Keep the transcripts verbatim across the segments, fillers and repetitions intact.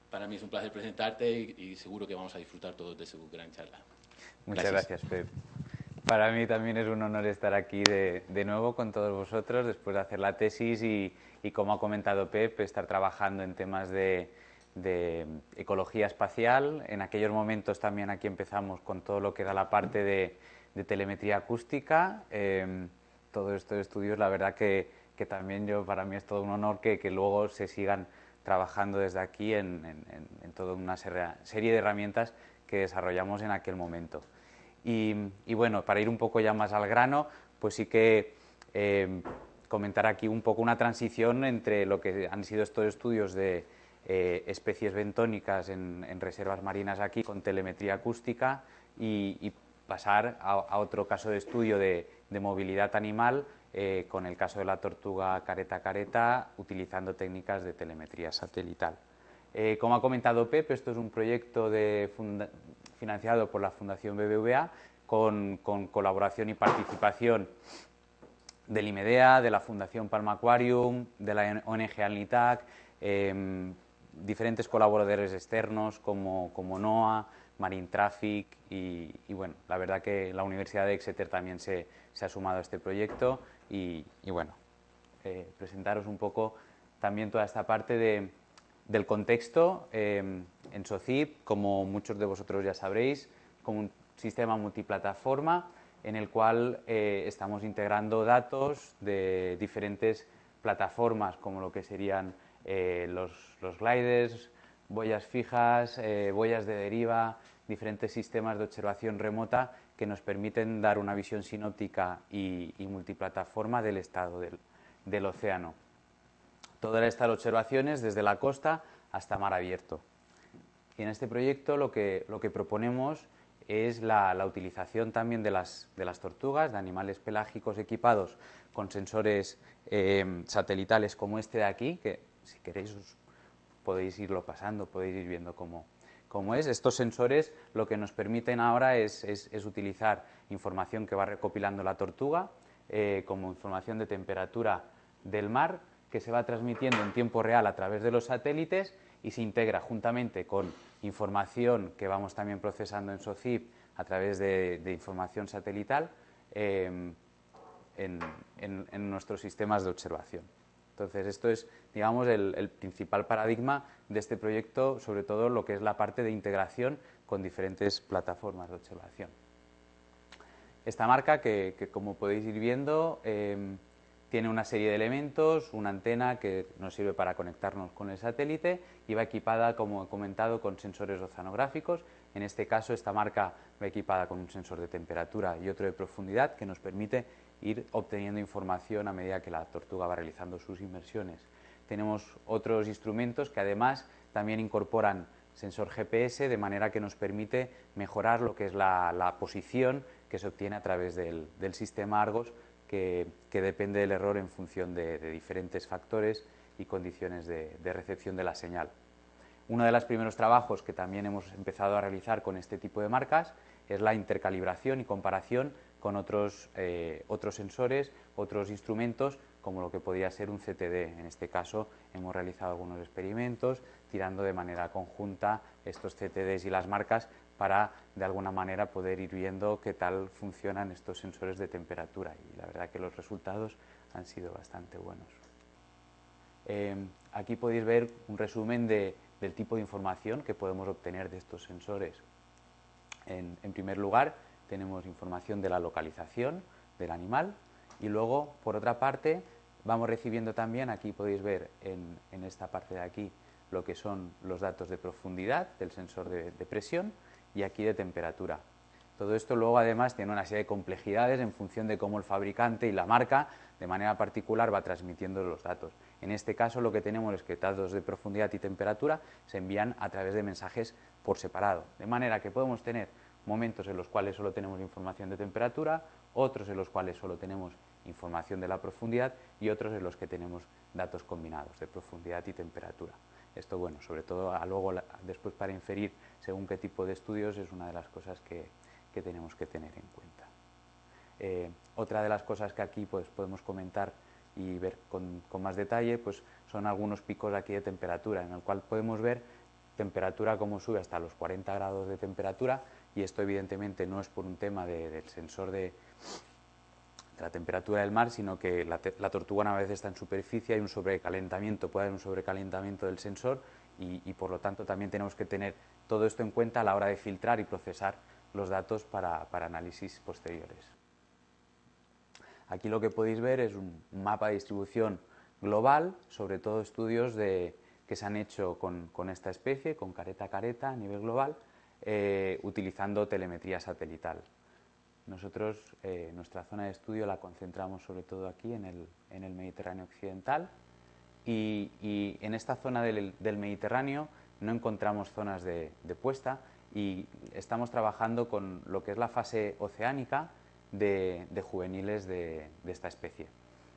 para mí es un placer presentarte y, y seguro que vamos a disfrutar todos de su gran charla. Muchas Gracias. gracias, Pep. Para mí también es un honor estar aquí de, de nuevo con todos vosotros después de hacer la tesis y, y como ha comentado Pep, estar trabajando en temas de, de ecología espacial. En aquellos momentos también aquí empezamos con todo lo que era la parte de, de telemetría acústica. Eh, todos estos estudios, la verdad que, que también yo, para mí es todo un honor que, que luego se sigan trabajando desde aquí en, en, en toda una serie de herramientas que desarrollamos en aquel momento. Y, y bueno, para ir un poco ya más al grano, pues sí que eh, comentar aquí un poco una transición entre lo que han sido estos estudios de eh, especies bentónicas en, en reservas marinas aquí con telemetría acústica y, y pasar a, a otro caso de estudio de, de movilidad animal eh, con el caso de la tortuga careta careta utilizando técnicas de telemetría satelital. Eh, como ha comentado Pep, esto es un proyecto de funda financiado por la Fundación B B V A con, con colaboración y participación del IMEDEA, de la Fundación Palma Aquarium, de la O N G Alnitac, eh, diferentes colaboradores externos como, como NOAA, Marine Traffic y, y bueno, la verdad que la Universidad de Exeter también se, se ha sumado a este proyecto y, y bueno, eh, presentaros un poco también toda esta parte de, del contexto eh, en SOCIP, como muchos de vosotros ya sabréis, como un sistema multiplataforma en el cual eh, estamos integrando datos de diferentes plataformas, como lo que serían eh, los, los gliders, boyas fijas, eh, boyas de deriva, diferentes sistemas de observación remota que nos permiten dar una visión sinóptica y, y multiplataforma del estado del, del océano. Todas estas observaciones desde la costa hasta mar abierto. Y en este proyecto lo que, lo que proponemos es la, la utilización también de las, de las tortugas, de animales pelágicos equipados con sensores eh, satelitales como este de aquí, que si queréis os podéis irlo pasando, podéis ir viendo cómo, cómo es. Estos sensores lo que nos permiten ahora es, es, es utilizar información que va recopilando la tortuga, eh, como información de temperatura del mar, que se va transmitiendo en tiempo real a través de los satélites y se integra juntamente con información que vamos también procesando en SOCIP a través de, de información satelital eh, en, en, en nuestros sistemas de observación. Entonces, esto es, digamos, el, el principal paradigma de este proyecto, sobre todo lo que es la parte de integración con diferentes plataformas de observación. Esta marca, que, que como podéis ir viendo, eh, tiene una serie de elementos, una antena que nos sirve para conectarnos con el satélite y va equipada, como he comentado, con sensores oceanográficos. En este caso, esta marca va equipada con un sensor de temperatura y otro de profundidad que nos permite ir obteniendo información a medida que la tortuga va realizando sus inmersiones. Tenemos otros instrumentos que además también incorporan sensor G P S, de manera que nos permite mejorar lo que es la, la posición que se obtiene a través del, del sistema Argos, que, que depende del error en función de, de diferentes factores y condiciones de, de recepción de la señal. Uno de los primeros trabajos que también hemos empezado a realizar con este tipo de marcas es la intercalibración y comparación con otros, eh, otros sensores, otros instrumentos, como lo que podría ser un C T D. En este caso hemos realizado algunos experimentos tirando de manera conjunta estos C T Ds y las marcas para de alguna manera poder ir viendo qué tal funcionan estos sensores de temperatura, y la verdad que los resultados han sido bastante buenos. Eh, aquí podéis ver un resumen de, del tipo de información que podemos obtener de estos sensores. En, en primer lugar, tenemos información de la localización del animal y luego, por otra parte, vamos recibiendo también, aquí podéis ver en, en esta parte de aquí, lo que son los datos de profundidad del sensor de, de presión y aquí de temperatura. Todo esto luego además tiene una serie de complejidades en función de cómo el fabricante y la marca de manera particular va transmitiendo los datos. En este caso lo que tenemos es que datos de profundidad y temperatura se envían a través de mensajes por separado, de manera que podemos tener momentos en los cuales solo tenemos información de temperatura, otros en los cuales solo tenemos información de la profundidad y otros en los que tenemos datos combinados de profundidad y temperatura. Esto, bueno, sobre todo a luego después para inferir según qué tipo de estudios es una de las cosas que, que tenemos que tener en cuenta. Eh, otra de las cosas que aquí pues, podemos comentar y ver con, con más detalle pues, son algunos picos aquí de temperatura, en el cual podemos ver temperatura como sube hasta los cuarenta grados de temperatura, y esto evidentemente no es por un tema de, del sensor de, de la temperatura del mar, sino que la, la tortuga una vez está en superficie, hay un sobrecalentamiento, puede haber un sobrecalentamiento del sensor y, y por lo tanto también tenemos que tener todo esto en cuenta a la hora de filtrar y procesar los datos para, para análisis posteriores. Aquí lo que podéis ver es un mapa de distribución global, sobre todo estudios de, que se han hecho con, con esta especie, con careta careta a nivel global, eh, utilizando telemetría satelital. Nosotros, eh, nuestra zona de estudio la concentramos sobre todo aquí en el, en el Mediterráneo occidental y, y en esta zona del, del Mediterráneo no encontramos zonas de, de puesta y estamos trabajando con lo que es la fase oceánica de, de juveniles de, de esta especie.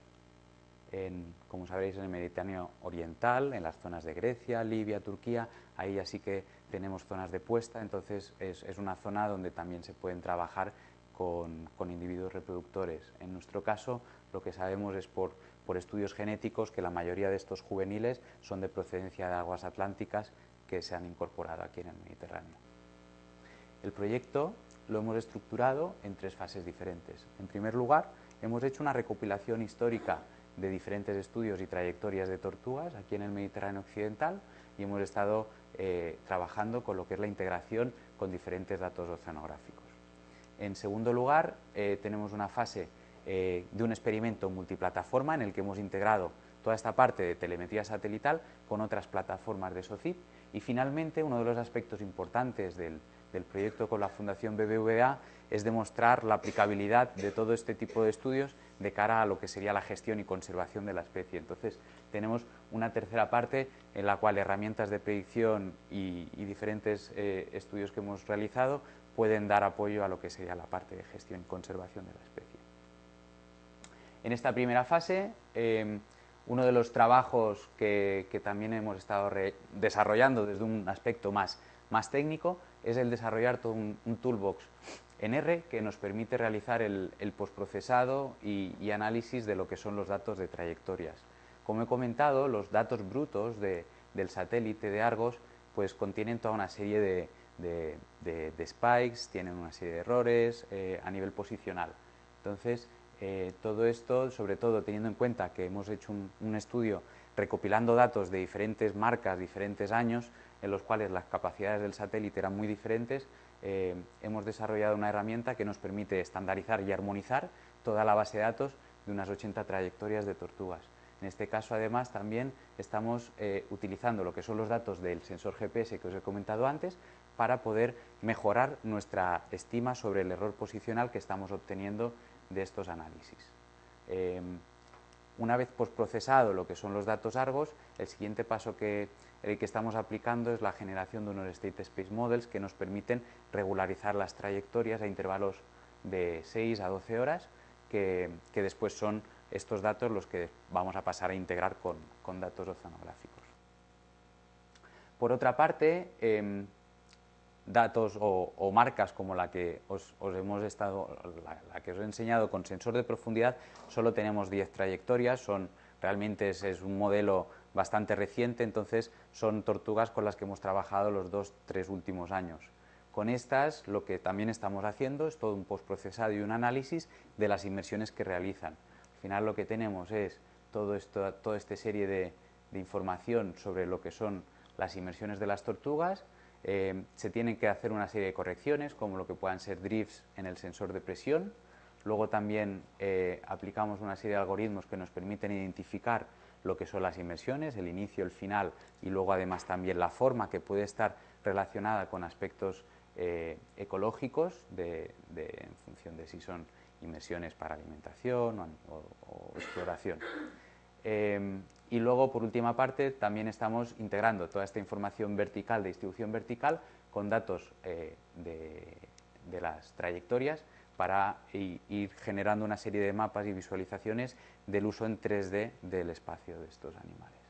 En, como sabréis, en el Mediterráneo oriental, en las zonas de Grecia, Libia, Turquía, ahí ya sí que tenemos zonas de puesta, entonces es, es una zona donde también se pueden trabajar con, con individuos reproductores. En nuestro caso, lo que sabemos es por, por estudios genéticos que la mayoría de estos juveniles son de procedencia de aguas atlánticas que se han incorporado aquí en el Mediterráneo. El proyecto lo hemos estructurado en tres fases diferentes. En primer lugar, hemos hecho una recopilación histórica de diferentes estudios y trayectorias de tortugas aquí en el Mediterráneo occidental y hemos estado eh, trabajando con lo que es la integración con diferentes datos oceanográficos. En segundo lugar, eh, tenemos una fase eh, de un experimento multiplataforma en el que hemos integrado toda esta parte de telemetría satelital con otras plataformas de SOCIP y finalmente uno de los aspectos importantes del, del proyecto con la Fundación B B V A es demostrar la aplicabilidad de todo este tipo de estudios de cara a lo que sería la gestión y conservación de la especie. Entonces, tenemos una tercera parte en la cual herramientas de predicción y, y diferentes eh, estudios que hemos realizado pueden dar apoyo a lo que sería la parte de gestión y conservación de la especie. En esta primera fase, eh, uno de los trabajos que, que también hemos estado re desarrollando desde un aspecto más, más técnico es el desarrollar todo un, un toolbox en R que nos permite realizar el, el postprocesado y, y análisis de lo que son los datos de trayectorias. Como he comentado, los datos brutos de, del satélite de Argos pues contienen toda una serie de, de, de, de spikes, tienen una serie de errores eh, a nivel posicional. Entonces, eh, todo esto, sobre todo teniendo en cuenta que hemos hecho un, un estudio recopilando datos de diferentes marcas, diferentes años, en los cuales las capacidades del satélite eran muy diferentes, eh, hemos desarrollado una herramienta que nos permite estandarizar y armonizar toda la base de datos de unas ochenta trayectorias de tortugas. En este caso, además, también estamos eh, utilizando lo que son los datos del sensor G P S que os he comentado antes para poder mejorar nuestra estima sobre el error posicional que estamos obteniendo de estos análisis. Eh, una vez postprocesado lo que son los datos Argos, el siguiente paso que, el que estamos aplicando es la generación de unos State Space Models que nos permiten regularizar las trayectorias a intervalos de seis a doce horas, que, que después son estos datos los que vamos a pasar a integrar con, con datos oceanográficos. Por otra parte, eh, datos o, o marcas como la que os, os hemos estado, la, la que os he enseñado con sensor de profundidad, solo tenemos diez trayectorias, son, realmente es, es un modelo bastante reciente, entonces son tortugas con las que hemos trabajado los dos, tres últimos años. Con estas lo que también estamos haciendo es todo un postprocesado y un análisis de las inmersiones que realizan. Al final lo que tenemos es todo esto, toda esta serie de, de información sobre lo que son las inmersiones de las tortugas. Eh, se tienen que hacer una serie de correcciones, como lo que puedan ser drifts en el sensor de presión. Luego también eh, aplicamos una serie de algoritmos que nos permiten identificar lo que son las inmersiones, el inicio, el final y luego además también la forma que puede estar relacionada con aspectos eh, ecológicos de, de, en función de si son inmersiones para alimentación o, o, o exploración. Eh, y luego, por última parte, también estamos integrando toda esta información vertical, de distribución vertical, con datos eh, de, de las trayectorias para ir generando una serie de mapas y visualizaciones del uso en tres D del espacio de estos animales.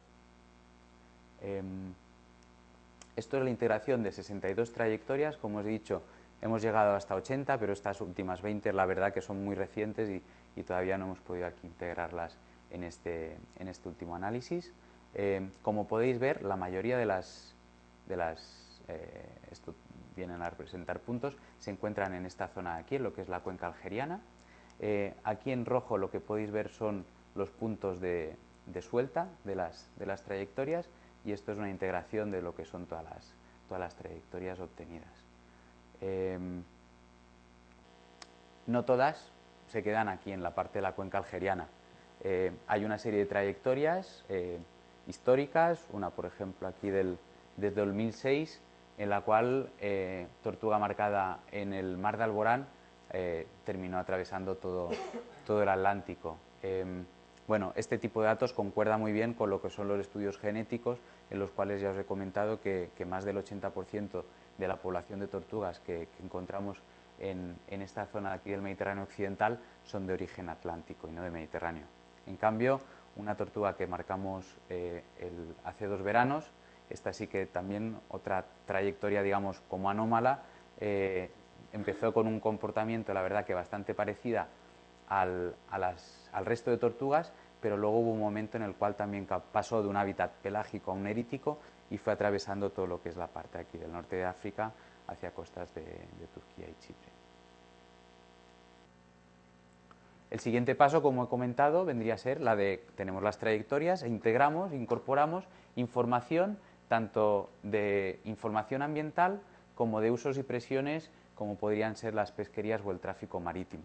Eh, esto es la integración de sesenta y dos trayectorias, como os he dicho, hemos llegado hasta ochenta, pero estas últimas veinte, la verdad que son muy recientes y, y todavía no hemos podido aquí integrarlas en este, en este último análisis. Eh, como podéis ver, la mayoría de las, de las, eh, esto vienen a representar puntos, se encuentran en esta zona de aquí, en lo que es la cuenca algeriana. Eh, aquí en rojo lo que podéis ver son los puntos de, de suelta de las, de las trayectorias, y esto es una integración de lo que son todas las, todas las trayectorias obtenidas. Eh, no todas se quedan aquí en la parte de la cuenca algeriana. Eh, hay una serie de trayectorias eh, históricas, una por ejemplo aquí del, desde dos mil seis, en la cual eh, tortuga marcada en el mar de Alborán eh, terminó atravesando todo, todo el Atlántico. Eh, bueno, este tipo de datos concuerda muy bien con lo que son los estudios genéticos, en los cuales ya os he comentado que, que más del ochenta por ciento de la población de tortugas que, que encontramos en, en esta zona de aquí del Mediterráneo occidental son de origen atlántico y no de Mediterráneo. En cambio, una tortuga que marcamos eh, el, hace dos veranos, esta sí que también otra trayectoria, digamos, como anómala, eh, empezó con un comportamiento, la verdad, que bastante parecida al, a las, al resto de tortugas, pero luego hubo un momento en el cual también pasó de un hábitat pelágico a un erítico y fue atravesando todo lo que es la parte aquí del norte de África hacia costas de, de Turquía y Chipre. El siguiente paso, como he comentado, vendría a ser la de, tenemos las trayectorias e integramos, incorporamos información, tanto de información ambiental como de usos y presiones, como podrían ser las pesquerías o el tráfico marítimo.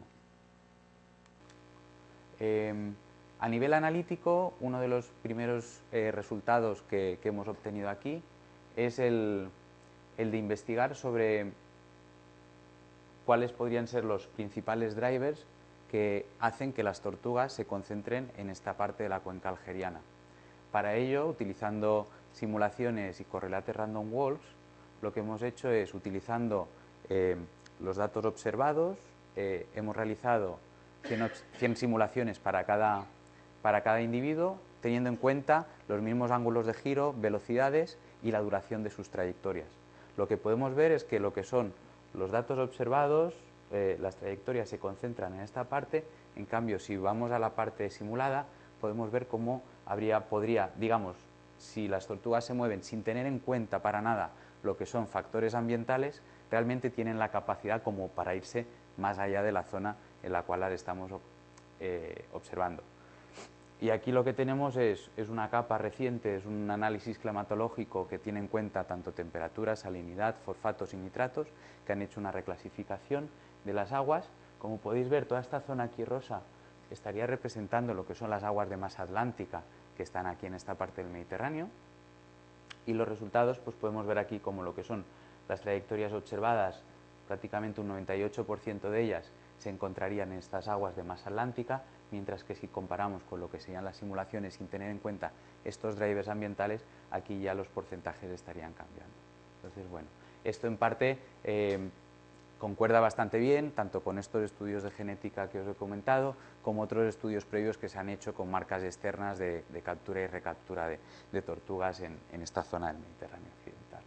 Eh, a nivel analítico, uno de los primeros eh, resultados que, que hemos obtenido aquí es el, el de investigar sobre cuáles podrían ser los principales drivers que hacen que las tortugas se concentren en esta parte de la cuenca algeriana. Para ello, utilizando simulaciones y correlates random walks, lo que hemos hecho es, utilizando eh, los datos observados, eh, hemos realizado cien simulaciones para cada, para cada individuo, teniendo en cuenta los mismos ángulos de giro, velocidades y la duración de sus trayectorias. Lo que podemos ver es que lo que son los datos observados, eh, las trayectorias se concentran en esta parte. En cambio, si vamos a la parte simulada, podemos ver cómo habría, podría, digamos, si las tortugas se mueven sin tener en cuenta para nada lo que son factores ambientales, realmente tienen la capacidad como para irse más allá de la zona en la cual las estamos eh, observando. Y aquí lo que tenemos es, es una capa reciente, es un análisis climatológico que tiene en cuenta tanto temperatura, salinidad, fosfatos y nitratos, que han hecho una reclasificación de las aguas. Como podéis ver, toda esta zona aquí rosa estaría representando lo que son las aguas de masa atlántica que están aquí en esta parte del Mediterráneo. Y los resultados, pues podemos ver aquí como lo que son las trayectorias observadas, prácticamente un noventa y ocho por ciento de ellas se encontrarían en estas aguas de masa atlántica, mientras que si comparamos con lo que serían las simulaciones sin tener en cuenta estos drivers ambientales, aquí ya los porcentajes estarían cambiando. Entonces, bueno, esto en parte eh, concuerda bastante bien, tanto con estos estudios de genética que os he comentado, como otros estudios previos que se han hecho con marcas externas de, de captura y recaptura de, de tortugas en, en esta zona del Mediterráneo occidental.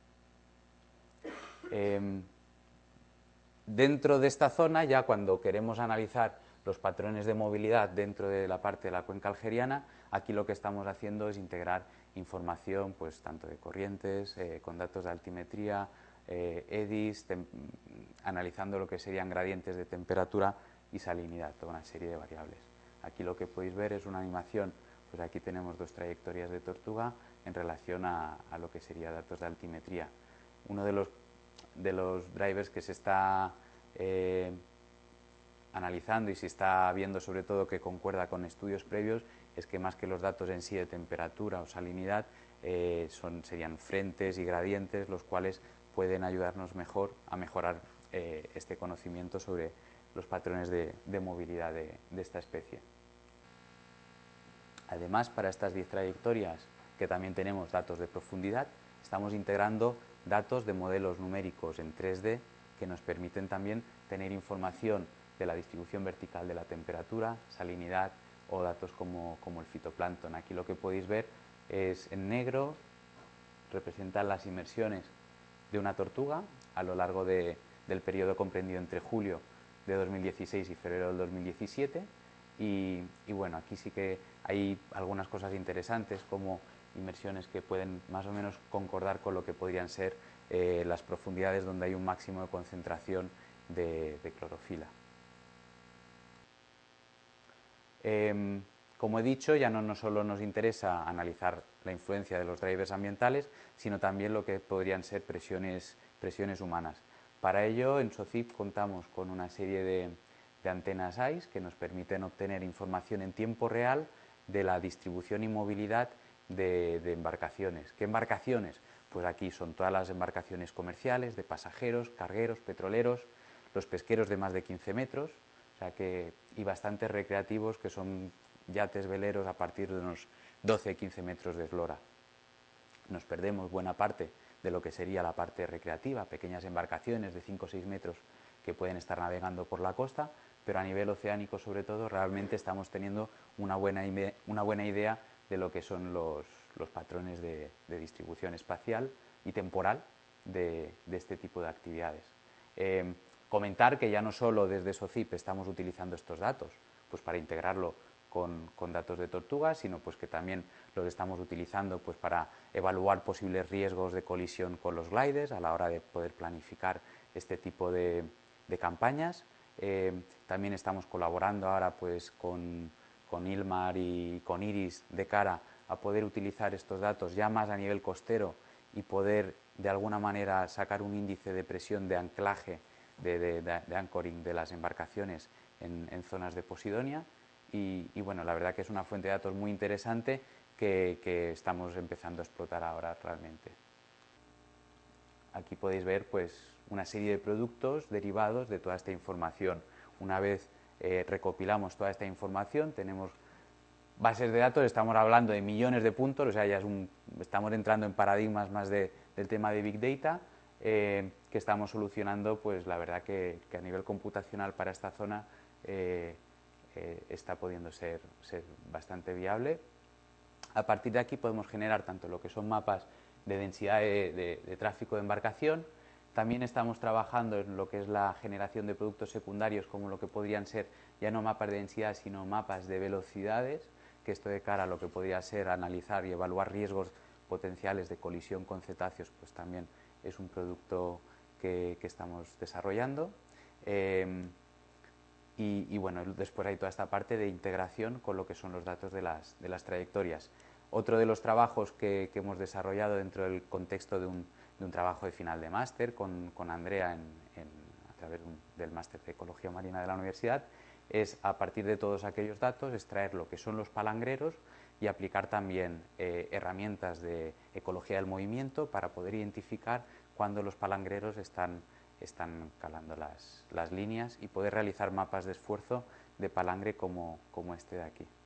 Eh, Dentro de esta zona, ya cuando queremos analizar los patrones de movilidad dentro de la parte de la cuenca algeriana, aquí lo que estamos haciendo es integrar información, pues tanto de corrientes, eh, con datos de altimetría, eh, E D I S, analizando lo que serían gradientes de temperatura y salinidad, toda una serie de variables. Aquí lo que podéis ver es una animación, pues aquí tenemos dos trayectorias de tortuga en relación a, a lo que sería datos de altimetría. Uno de los de los drivers que se está eh, analizando y se está viendo sobre todo que concuerda con estudios previos es que más que los datos en sí de temperatura o salinidad eh, son, serían frentes y gradientes los cuales pueden ayudarnos mejor a mejorar eh, este conocimiento sobre los patrones de, de movilidad de, de esta especie. Además, para estas diez trayectorias que también tenemos datos de profundidad, estamos integrando datos de modelos numéricos en tres D que nos permiten también tener información de la distribución vertical de la temperatura, salinidad o datos como, como el fitoplancton. Aquí lo que podéis ver es en negro, representan las inmersiones de una tortuga a lo largo de, del periodo comprendido entre julio de dos mil dieciséis y febrero del dos mil diecisiete y, y bueno, aquí sí que hay algunas cosas interesantes como inmersiones que pueden más o menos concordar con lo que podrían ser eh, las profundidades donde hay un máximo de concentración de, de clorofila. Eh, como he dicho, ya no, no solo nos interesa analizar la influencia de los drivers ambientales, sino también lo que podrían ser presiones, presiones humanas. Para ello, en SOCIP contamos con una serie de, de antenas I C E que nos permiten obtener información en tiempo real de la distribución y movilidad de, de embarcaciones. ¿Qué embarcaciones? Pues aquí son todas las embarcaciones comerciales, de pasajeros, cargueros, petroleros, los pesqueros de más de quince metros, o sea que, y bastantes recreativos que son yates veleros a partir de unos doce a quince metros de eslora. Nos perdemos buena parte de lo que sería la parte recreativa, pequeñas embarcaciones de cinco o seis metros que pueden estar navegando por la costa, pero a nivel oceánico sobre todo realmente estamos teniendo una buena, una buena idea de lo que son los, los patrones de, de distribución espacial y temporal de, de este tipo de actividades. Eh, comentar que ya no solo desde SOCIP estamos utilizando estos datos pues para integrarlo con, con datos de tortugas, sino pues que también los estamos utilizando pues para evaluar posibles riesgos de colisión con los gliders a la hora de poder planificar este tipo de, de campañas. Eh, también estamos colaborando ahora pues con, con ILMAR y con IRIS de cara a poder utilizar estos datos ya más a nivel costero y poder de alguna manera sacar un índice de presión de anclaje, de, de, de, de anchoring de las embarcaciones en, en zonas de Posidonia. Y, y bueno, la verdad que es una fuente de datos muy interesante que, que estamos empezando a explotar ahora realmente. Aquí podéis ver pues una serie de productos derivados de toda esta información. Una vez eh, recopilamos toda esta información, tenemos bases de datos, estamos hablando de millones de puntos, o sea, ya es un, estamos entrando en paradigmas más de, del tema de Big Data, eh, que estamos solucionando, pues la verdad que, que a nivel computacional para esta zona eh, eh, está pudiendo ser, ser bastante viable. A partir de aquí podemos generar tanto lo que son mapas de densidad de, de, de tráfico de embarcación. También estamos trabajando en lo que es la generación de productos secundarios, como lo que podrían ser ya no mapas de densidad, sino mapas de velocidades, que esto de cara a lo que podría ser analizar y evaluar riesgos potenciales de colisión con cetáceos, pues también es un producto que, que estamos desarrollando. Eh, y, y bueno, después hay toda esta parte de integración con lo que son los datos de las, de las trayectorias. Otro de los trabajos que, que hemos desarrollado dentro del contexto de un, de un trabajo de final de máster con, con Andrea en, en, a través de un, del máster de Ecología Marina de la Universidad es, a partir de todos aquellos datos, extraer lo que son los palangreros y aplicar también eh, herramientas de ecología del movimiento para poder identificar cuándo los palangreros están, están calando las, las líneas y poder realizar mapas de esfuerzo de palangre como, como este de aquí.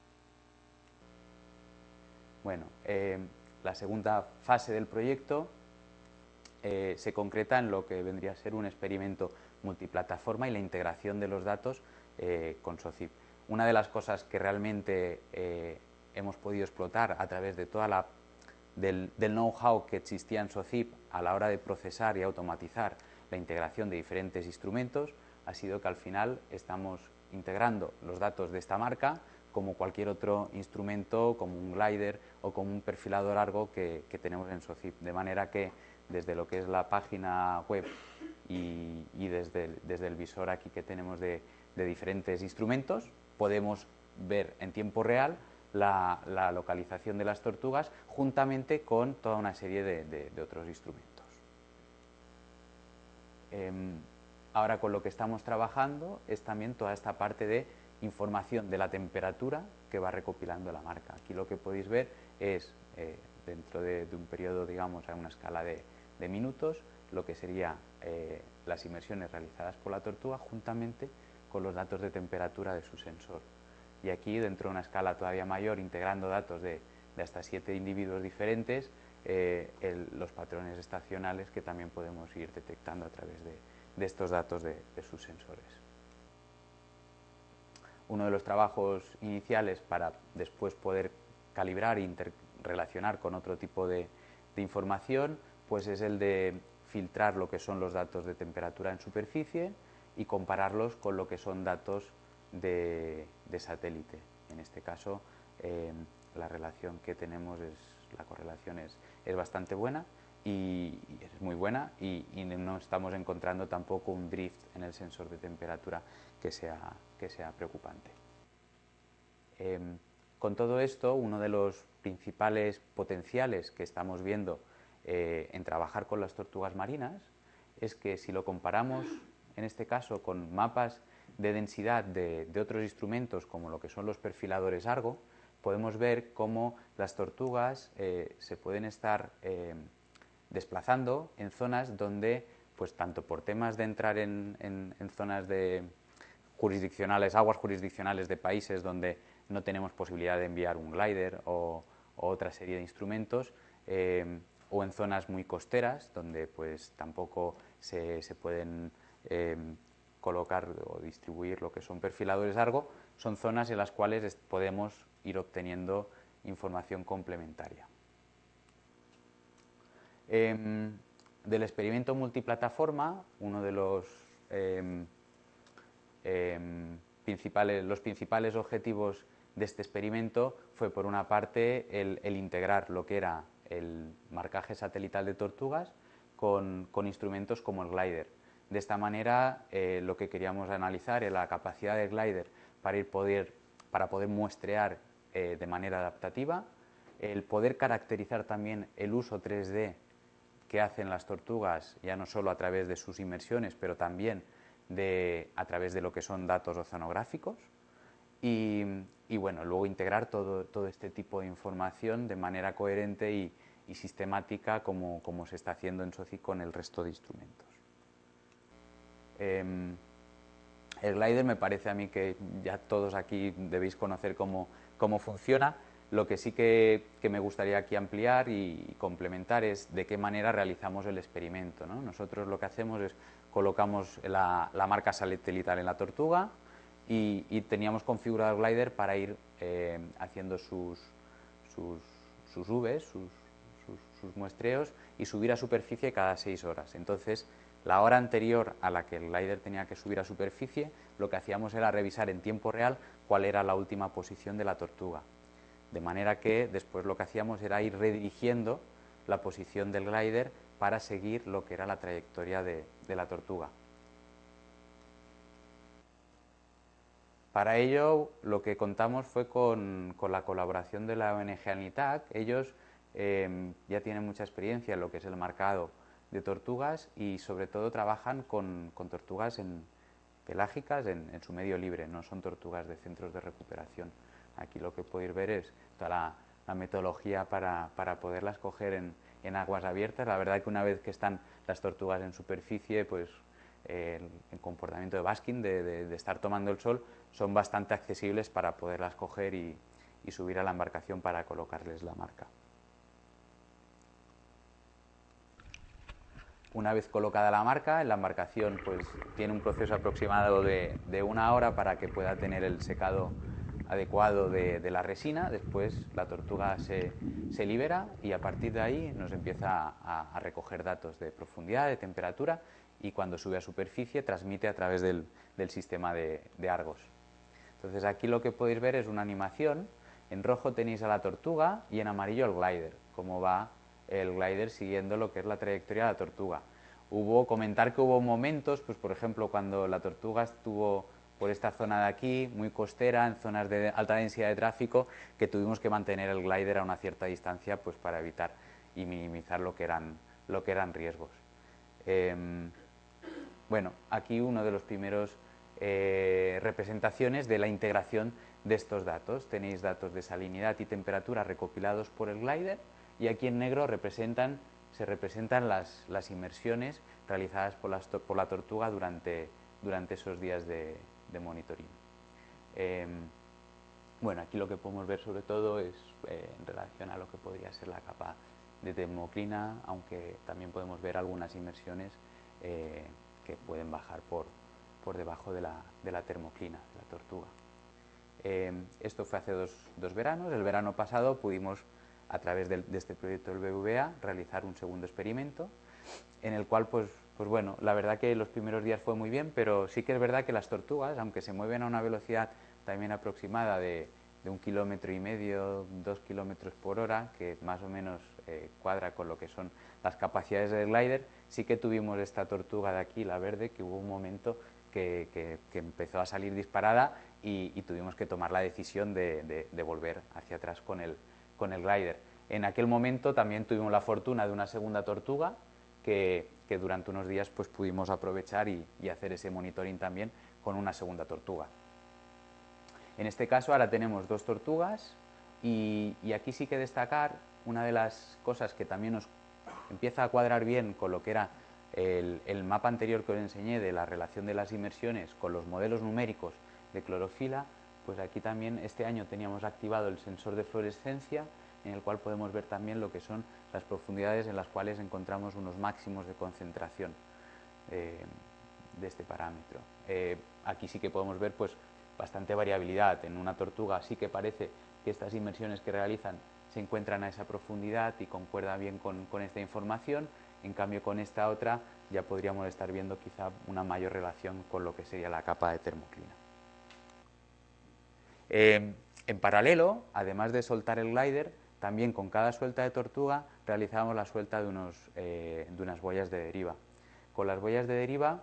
Bueno, eh, la segunda fase del proyecto eh, se concreta en lo que vendría a ser un experimento multiplataforma y la integración de los datos eh, con SOCIP. Una de las cosas que realmente eh, hemos podido explotar a través de toda la del, del know-how que existía en SOCIP a la hora de procesar y automatizar la integración de diferentes instrumentos ha sido que al final estamos integrando los datos de esta marca como cualquier otro instrumento, como un glider o como un perfilado largo que, que tenemos en SOCIP, de manera que desde lo que es la página web y, y desde, el, desde el visor aquí que tenemos de, de diferentes instrumentos podemos ver en tiempo real la, la localización de las tortugas juntamente con toda una serie de, de, de otros instrumentos. Eh, ahora con lo que estamos trabajando es también toda esta parte de información de la temperatura que va recopilando la marca. Aquí lo que podéis ver es, eh, dentro de, de un periodo, digamos, a una escala de, de minutos, lo que serían eh, las inmersiones realizadas por la tortuga juntamente con los datos de temperatura de su sensor. Y aquí, dentro de una escala todavía mayor, integrando datos de, de hasta siete individuos diferentes, eh, el, los patrones estacionales que también podemos ir detectando a través de, de estos datos de, de sus sensores. Uno de los trabajos iniciales para después poder calibrar e interrelacionar con otro tipo de, de información, pues es el de filtrar lo que son los datos de temperatura en superficie y compararlos con lo que son datos de, de satélite. En este caso, eh, la relación que tenemos es, la correlación es, es bastante buena y, y es muy buena y, y no estamos encontrando tampoco un drift en el sensor de temperatura que sea, que sea preocupante. Eh, con todo esto, uno de los principales potenciales que estamos viendo eh, en trabajar con las tortugas marinas es que si lo comparamos, en este caso, con mapas de densidad de, de otros instrumentos como lo que son los perfiladores Argo, podemos ver cómo las tortugas eh, se pueden estar eh, desplazando en zonas donde, pues tanto por temas de entrar en, en, en zonas de jurisdiccionales, aguas jurisdiccionales de países donde no tenemos posibilidad de enviar un glider o, o otra serie de instrumentos, eh, o en zonas muy costeras donde pues tampoco se, se pueden eh, colocar o distribuir lo que son perfiladores Argo, son zonas en las cuales podemos ir obteniendo información complementaria. Eh, del experimento multiplataforma, uno de los eh, eh, principales, los principales objetivos de este experimento fue, por una parte, el, el integrar lo que era el marcaje satelital de tortugas con, con instrumentos como el glider. De esta manera, eh, lo que queríamos analizar era la capacidad del glider para, ir poder, para poder muestrear eh, de manera adaptativa, el poder caracterizar también el uso tres D que hacen las tortugas, ya no solo a través de sus inmersiones, pero también de, a través de lo que son datos oceanográficos. Y, y bueno, luego integrar todo, todo este tipo de información de manera coherente y, y sistemática como, como se está haciendo en SOCIC con el resto de instrumentos. Eh, el glider me parece a mí que ya todos aquí debéis conocer cómo, cómo funciona. Lo que sí que, que me gustaría aquí ampliar y complementar es de qué manera realizamos el experimento, ¿no? Nosotros lo que hacemos es colocamos la, la marca satelital en la tortuga y, y teníamos configurado el glider para ir eh, haciendo sus, sus, sus Vs, sus, sus, sus muestreos y subir a superficie cada seis horas. Entonces, la hora anterior a la que el glider tenía que subir a superficie, lo que hacíamos era revisar en tiempo real cuál era la última posición de la tortuga. De manera que después lo que hacíamos era ir redirigiendo la posición del glider para seguir lo que era la trayectoria de, de la tortuga. Para ello, lo que contamos fue con, con la colaboración de la O N G ANITAC. Ellos eh, ya tienen mucha experiencia en lo que es el marcado de tortugas y sobre todo trabajan con, con tortugas en, pelágicas en, en su medio libre, no son tortugas de centros de recuperación. Aquí lo que podéis ver es toda la, la metodología para, para poderlas coger en, en aguas abiertas. La verdad que una vez que están las tortugas en superficie, pues eh, el, el comportamiento de basking, de, de, de estar tomando el sol, son bastante accesibles para poderlas coger y, y subir a la embarcación para colocarles la marca. Una vez colocada la marca, la embarcación pues, tiene un proceso aproximado de, de una hora para que pueda tener el secado adecuado de, de la resina. Después la tortuga se, se libera y a partir de ahí nos empieza a, a recoger datos de profundidad, de temperatura, y cuando sube a superficie transmite a través del, del sistema de, de Argos. Entonces aquí lo que podéis ver es una animación. En rojo tenéis a la tortuga y en amarillo el glider, cómo va el glider siguiendo lo que es la trayectoria de la tortuga. Hubo, comentar que hubo momentos, pues por ejemplo cuando la tortuga estuvo por esta zona de aquí, muy costera, en zonas de alta densidad de tráfico, que tuvimos que mantener el glider a una cierta distancia pues para evitar y minimizar lo que eran, lo que eran riesgos. Eh, bueno, aquí uno de los primeros eh, representaciones de la integración de estos datos. Tenéis datos de salinidad y temperatura recopilados por el glider, y aquí en negro representan, se representan las, las inmersiones realizadas por, las, por la tortuga durante, durante esos días de, de monitoring. Eh, bueno, aquí lo que podemos ver sobre todo es eh, en relación a lo que podría ser la capa de termoclina, aunque también podemos ver algunas inmersiones eh, que pueden bajar por, por debajo de la, de la termoclina de la tortuga. Eh, esto fue hace dos, dos veranos. El verano pasado pudimos, a través de, de este proyecto del B B V A, realizar un segundo experimento en el cual, pues, pues bueno, la verdad que los primeros días fue muy bien, pero sí que es verdad que las tortugas, aunque se mueven a una velocidad también aproximada de de un kilómetro y medio, dos kilómetros por hora, que más o menos eh, cuadra con lo que son las capacidades del glider. Sí que tuvimos esta tortuga de aquí, la verde, que hubo un momento que, que, que empezó a salir disparada y, y tuvimos que tomar la decisión de, de, de volver hacia atrás con el, con el glider. En aquel momento también tuvimos la fortuna de una segunda tortuga que, que durante unos días pues, pudimos aprovechar y, y hacer ese monitoring también con una segunda tortuga. En este caso ahora tenemos dos tortugas y, y aquí sí que destacar una de las cosas que también nos empieza a cuadrar bien con lo que era el, el mapa anterior que os enseñé de la relación de las inmersiones con los modelos numéricos de clorofila, pues aquí también este año teníamos activado el sensor de fluorescencia en el cual podemos ver también lo que son las profundidades en las cuales encontramos unos máximos de concentración eh, de este parámetro. Eh, aquí sí que podemos ver pues bastante variabilidad. En una tortuga sí que parece que estas inmersiones que realizan se encuentran a esa profundidad y concuerda bien con, con esta información. En cambio, con esta otra ya podríamos estar viendo quizá una mayor relación con lo que sería la capa de termoclina. Eh, en paralelo, además de soltar el glider, también con cada suelta de tortuga realizábamos la suelta de, unos, eh, de unas boyas de deriva. Con las boyas de deriva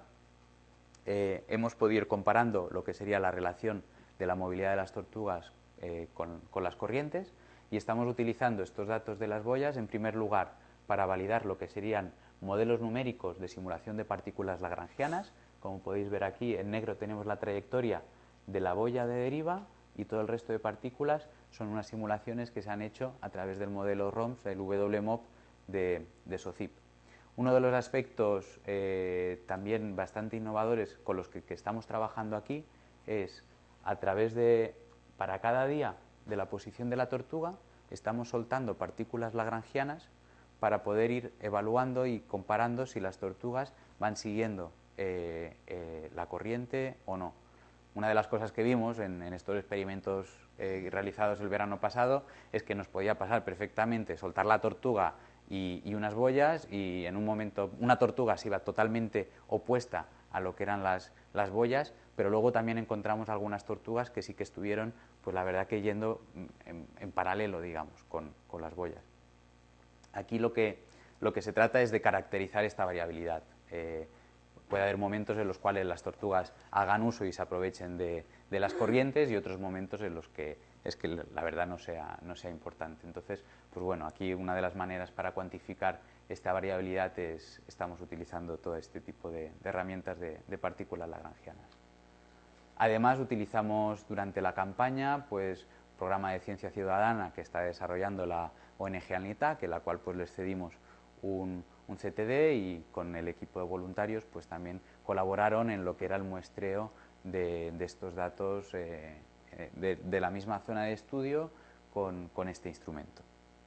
Eh, hemos podido ir comparando lo que sería la relación de la movilidad de las tortugas eh, con, con las corrientes y estamos utilizando estos datos de las boyas en primer lugar para validar lo que serían modelos numéricos de simulación de partículas lagrangianas. Como podéis ver aquí, en negro tenemos la trayectoria de la boya de deriva y todo el resto de partículas son unas simulaciones que se han hecho a través del modelo R O M S, el W M O P de, de SOCIP. Uno de los aspectos eh, también bastante innovadores con los que, que estamos trabajando aquí es a través de, para cada día de la posición de la tortuga, estamos soltando partículas lagrangianas para poder ir evaluando y comparando si las tortugas van siguiendo eh, eh, la corriente o no. Una de las cosas que vimos en, en estos experimentos eh, realizados el verano pasado es que nos podía pasar perfectamente soltar la tortuga y, y unas boyas y en un momento una tortuga se iba totalmente opuesta a lo que eran las, las boyas, pero luego también encontramos algunas tortugas que sí que estuvieron, pues la verdad que yendo en, en paralelo, digamos, con, con las boyas. Aquí lo que, lo que se trata es de caracterizar esta variabilidad. Eh, puede haber momentos en los cuales las tortugas hagan uso y se aprovechen de, de las corrientes y otros momentos en los que es que la verdad no sea, no sea importante. Entonces, pues bueno, aquí una de las maneras para cuantificar esta variabilidad es, estamos utilizando todo este tipo de, de herramientas de, de partículas lagrangianas. Además, utilizamos durante la campaña, pues, programa de ciencia ciudadana que está desarrollando la O N G ANITAC, en la cual pues les cedimos un, un C T D y con el equipo de voluntarios pues también colaboraron en lo que era el muestreo de, de estos datos eh, de, de la misma zona de estudio con, con este instrumento.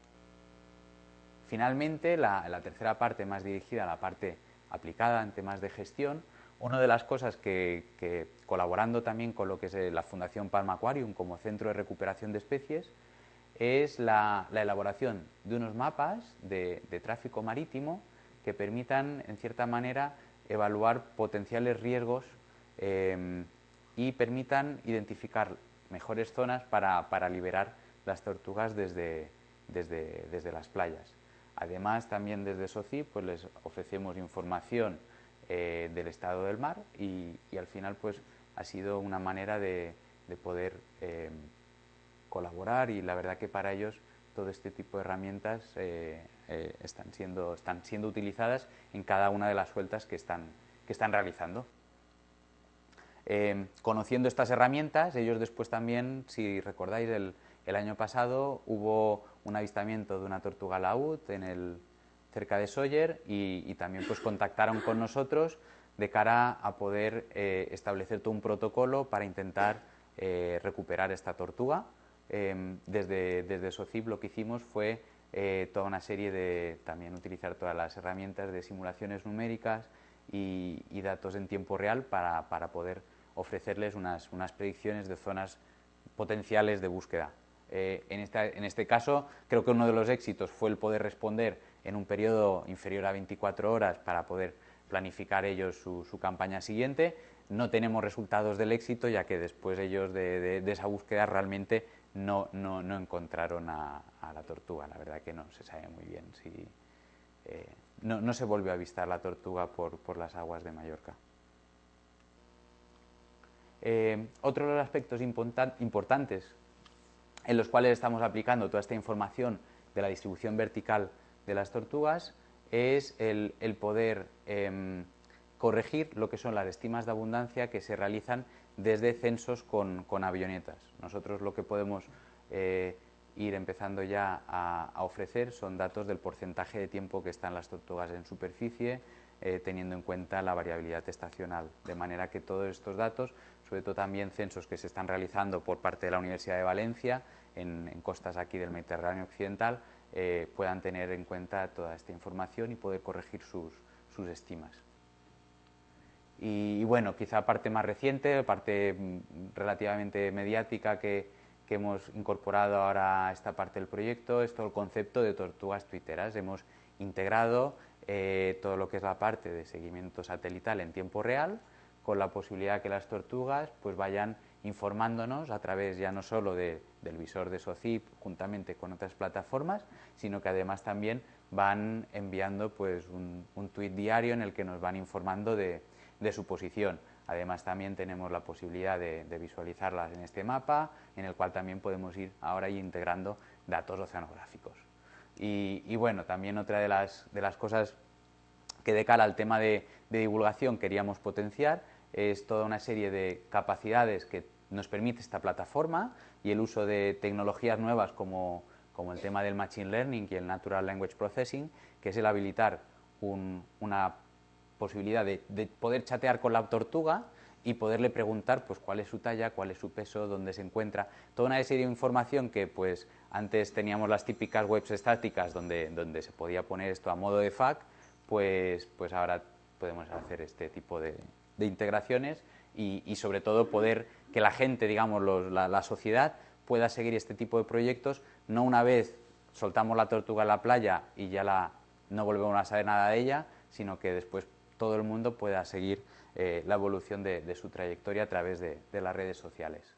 Finalmente, la, la tercera parte, más dirigida a la parte aplicada en temas de gestión, una de las cosas que, que colaborando también con lo que es la Fundación Palma Aquarium como centro de recuperación de especies, es la, la elaboración de unos mapas de, de tráfico marítimo que permitan, en cierta manera, evaluar potenciales riesgos eh, y permitan identificar mejores zonas para, para liberar las tortugas desde, desde, desde las playas. Además, también desde SOCIP pues les ofrecemos información eh, del estado del mar y, y al final pues ha sido una manera de, de poder eh, colaborar y la verdad que para ellos todo este tipo de herramientas eh, eh, están, siendo, están siendo utilizadas en cada una de las sueltas que están, que están realizando. Eh, conociendo estas herramientas, ellos después también, si recordáis, el, el año pasado hubo un avistamiento de una tortuga laúd en el, cerca de Sóller y, y también pues contactaron con nosotros de cara a poder eh, establecer todo un protocolo para intentar eh, recuperar esta tortuga. Eh, desde, desde SOCIP lo que hicimos fue eh, toda una serie de, también utilizar todas las herramientas de simulaciones numéricas y, y datos en tiempo real para, para poder ofrecerles unas, unas predicciones de zonas potenciales de búsqueda. Eh, en, esta, en este caso, creo que uno de los éxitos fue el poder responder en un periodo inferior a veinticuatro horas para poder planificar ellos su, su campaña siguiente. No tenemos resultados del éxito, ya que después ellos de, de, de esa búsqueda realmente no, no, no encontraron a, a la tortuga. La verdad que no se sabe muy bien si eh, no, no se volvió a avistar la tortuga por, por las aguas de Mallorca. Eh, otro de los aspectos importantes en los cuales estamos aplicando toda esta información de la distribución vertical de las tortugas es el, el poder eh, corregir lo que son las estimas de abundancia que se realizan desde censos con, con avionetas. Nosotros lo que podemos eh, ir empezando ya a, a ofrecer son datos del porcentaje de tiempo que están las tortugas en superficie, eh, teniendo en cuenta la variabilidad estacional, de manera que todos estos datos, sobre todo también censos que se están realizando por parte de la Universidad de Valencia, en, en costas aquí del Mediterráneo occidental, eh, puedan tener en cuenta toda esta información y poder corregir sus, sus estimas. Y, y bueno, quizá parte más reciente, parte relativamente mediática que, que hemos incorporado ahora a esta parte del proyecto es todo el concepto de tortugas tuiteras. Hemos integrado eh, todo lo que es la parte de seguimiento satelital en tiempo real, con la posibilidad de que las tortugas pues vayan informándonos a través ya no solo de, del visor de SOCIP juntamente con otras plataformas, sino que además también van enviando pues un, un tuit diario en el que nos van informando de, de su posición. Además también tenemos la posibilidad de, de visualizarlas en este mapa, en el cual también podemos ir ahora integrando datos oceanográficos. Y, y bueno, también otra de las, de las cosas que de cara al tema de, de divulgación queríamos potenciar es toda una serie de capacidades que nos permite esta plataforma y el uso de tecnologías nuevas como, como el tema del Machine Learning y el Natural Language Processing, que es el habilitar un, una posibilidad de, de poder chatear con la tortuga y poderle preguntar pues, cuál es su talla, cuál es su peso, dónde se encuentra. Toda una serie de información que pues, antes teníamos las típicas webs estáticas donde, donde se podía poner esto a modo de F A Q, pues, pues ahora podemos hacer este tipo de, de integraciones y, y sobre todo poder que la gente, digamos, los, la, la sociedad pueda seguir este tipo de proyectos, no una vez soltamos la tortuga en la playa y ya la, no volvemos a saber nada de ella, sino que después todo el mundo pueda seguir eh, la evolución de, de su trayectoria a través de, de las redes sociales.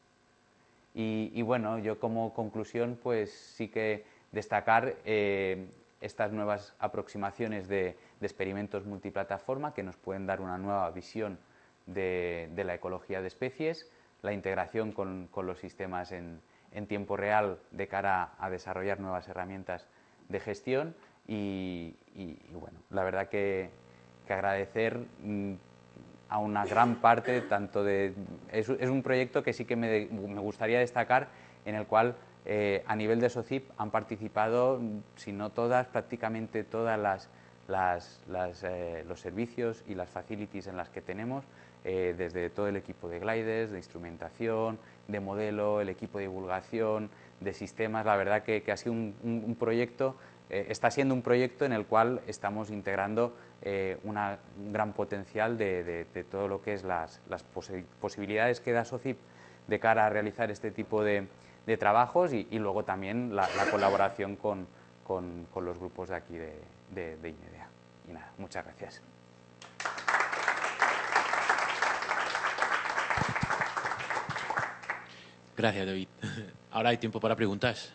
Y, y bueno, yo como conclusión pues sí que destacar eh, estas nuevas aproximaciones de, de experimentos multiplataforma que nos pueden dar una nueva visión de, de la ecología de especies, la integración con, con los sistemas en, en tiempo real de cara a desarrollar nuevas herramientas de gestión y, y, y bueno, la verdad que, que agradecer mmm, a una gran parte, tanto de... Es, es un proyecto que sí que me, me gustaría destacar, en el cual eh, a nivel de SOCIP han participado, si no todas, prácticamente todas las, las, las eh, los servicios y las facilities en las que tenemos, eh, desde todo el equipo de gliders, de instrumentación, de modelo, el equipo de divulgación, de sistemas. La verdad que, que ha sido un, un, un proyecto, eh, está siendo un proyecto en el cual estamos integrando eh, una, un gran potencial de, de, de todo lo que es las, las posi posibilidades que da SOCIP de cara a realizar este tipo de, de trabajos y, y luego también la, la colaboración con, con, con los grupos de aquí de, de, de INEDEA. Y nada, muchas gracias. Gracias, David. Ahora hay tiempo para preguntas.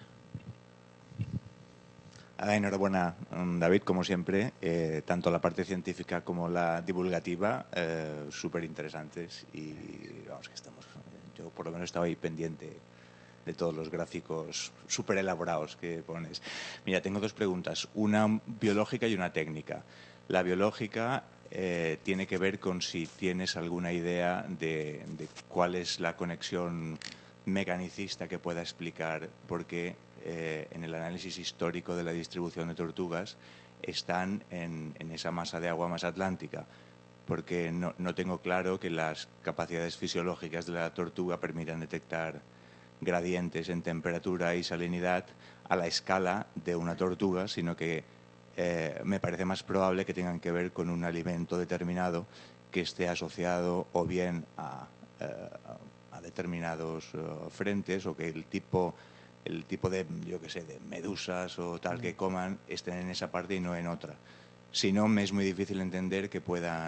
Enhorabuena, David, como siempre, eh, tanto la parte científica como la divulgativa, eh, súper interesantes y vamos que estamos, yo por lo menos estaba ahí pendiente de todos los gráficos súper elaborados que pones. Mira, tengo dos preguntas, una biológica y una técnica. La biológica eh, tiene que ver con si tienes alguna idea de, de cuál es la conexión mecanicista que pueda explicar por qué eh, en el análisis histórico de la distribución de tortugas están en, en esa masa de agua más atlántica, porque no, no tengo claro que las capacidades fisiológicas de la tortuga permitan detectar gradientes en temperatura y salinidad a la escala de una tortuga, sino que eh, me parece más probable que tengan que ver con un alimento determinado que esté asociado o bien a, eh, a determinados uh, frentes o que el tipo, el tipo de, yo qué sé, de medusas o tal que coman estén en esa parte y no en otra. Si no, me es muy difícil entender que puedan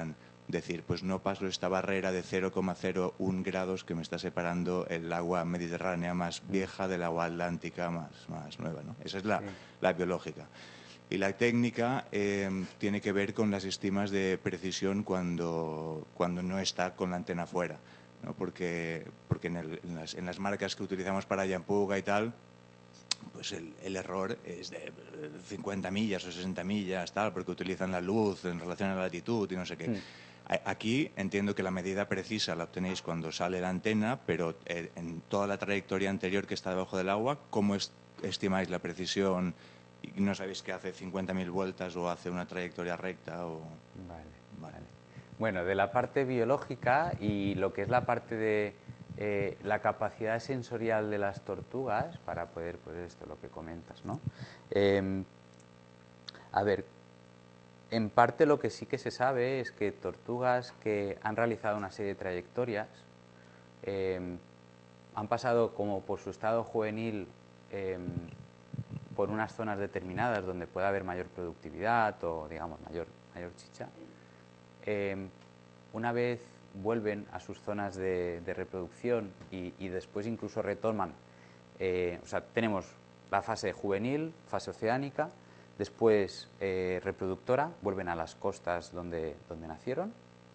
decir, pues no paso esta barrera de cero coma cero uno grados que me está separando el agua mediterránea más vieja del agua atlántica más, más nueva, ¿no? Esa es la, sí. la biológica. Y la técnica eh, tiene que ver con las estimas de precisión cuando, cuando no está con la antena fuera, ¿no? Porque, porque en, el, en, las, en las marcas que utilizamos para Llampuga y tal, pues el, el error es de cincuenta millas o sesenta millas, tal, porque utilizan la luz en relación a la latitud y no sé qué. Mm. Aquí entiendo que la medida precisa la obtenéis cuando sale la antena, pero eh, en toda la trayectoria anterior que está debajo del agua, ¿cómo es, estimáis la precisión? Y no sabéis que hace cincuenta mil vueltas o hace una trayectoria recta. O... Vale, vale. Bueno, de la parte biológica y lo que es la parte de eh, la capacidad sensorial de las tortugas, para poder, pues esto, lo que comentas, ¿no? Eh, a ver, en parte lo que sí que se sabe es que tortugas que han realizado una serie de trayectorias eh, han pasado como por su estado juvenil eh, por unas zonas determinadas donde pueda haber mayor productividad o, digamos, mayor, mayor chicha. Eh, una vez vuelven a sus zonas de, de reproducción y, y después incluso retoman, eh, o sea, tenemos la fase juvenil, fase oceánica, después eh, reproductora, vuelven a las costas donde, donde nacieron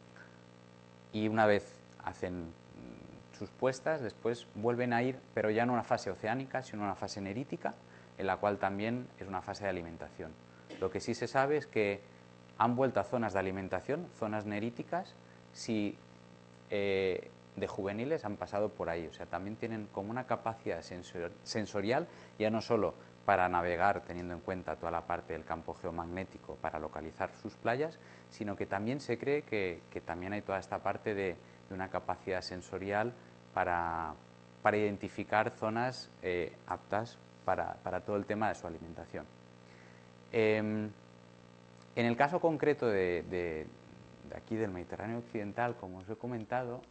y una vez hacen sus puestas, después vuelven a ir, pero ya no una fase oceánica, sino una fase nerítica, en la cual también es una fase de alimentación. Lo que sí se sabe es que han vuelto a zonas de alimentación, zonas neríticas, si eh, de juveniles han pasado por ahí. O sea, también tienen como una capacidad sensor, sensorial, ya no solo para navegar teniendo en cuenta toda la parte del campo geomagnético para localizar sus playas, sino que también se cree que, que también hay toda esta parte de, de una capacidad sensorial para, para identificar zonas eh, aptas para, para todo el tema de su alimentación. Eh, en el caso concreto de, de, de aquí del Mediterráneo occidental, como os he comentado,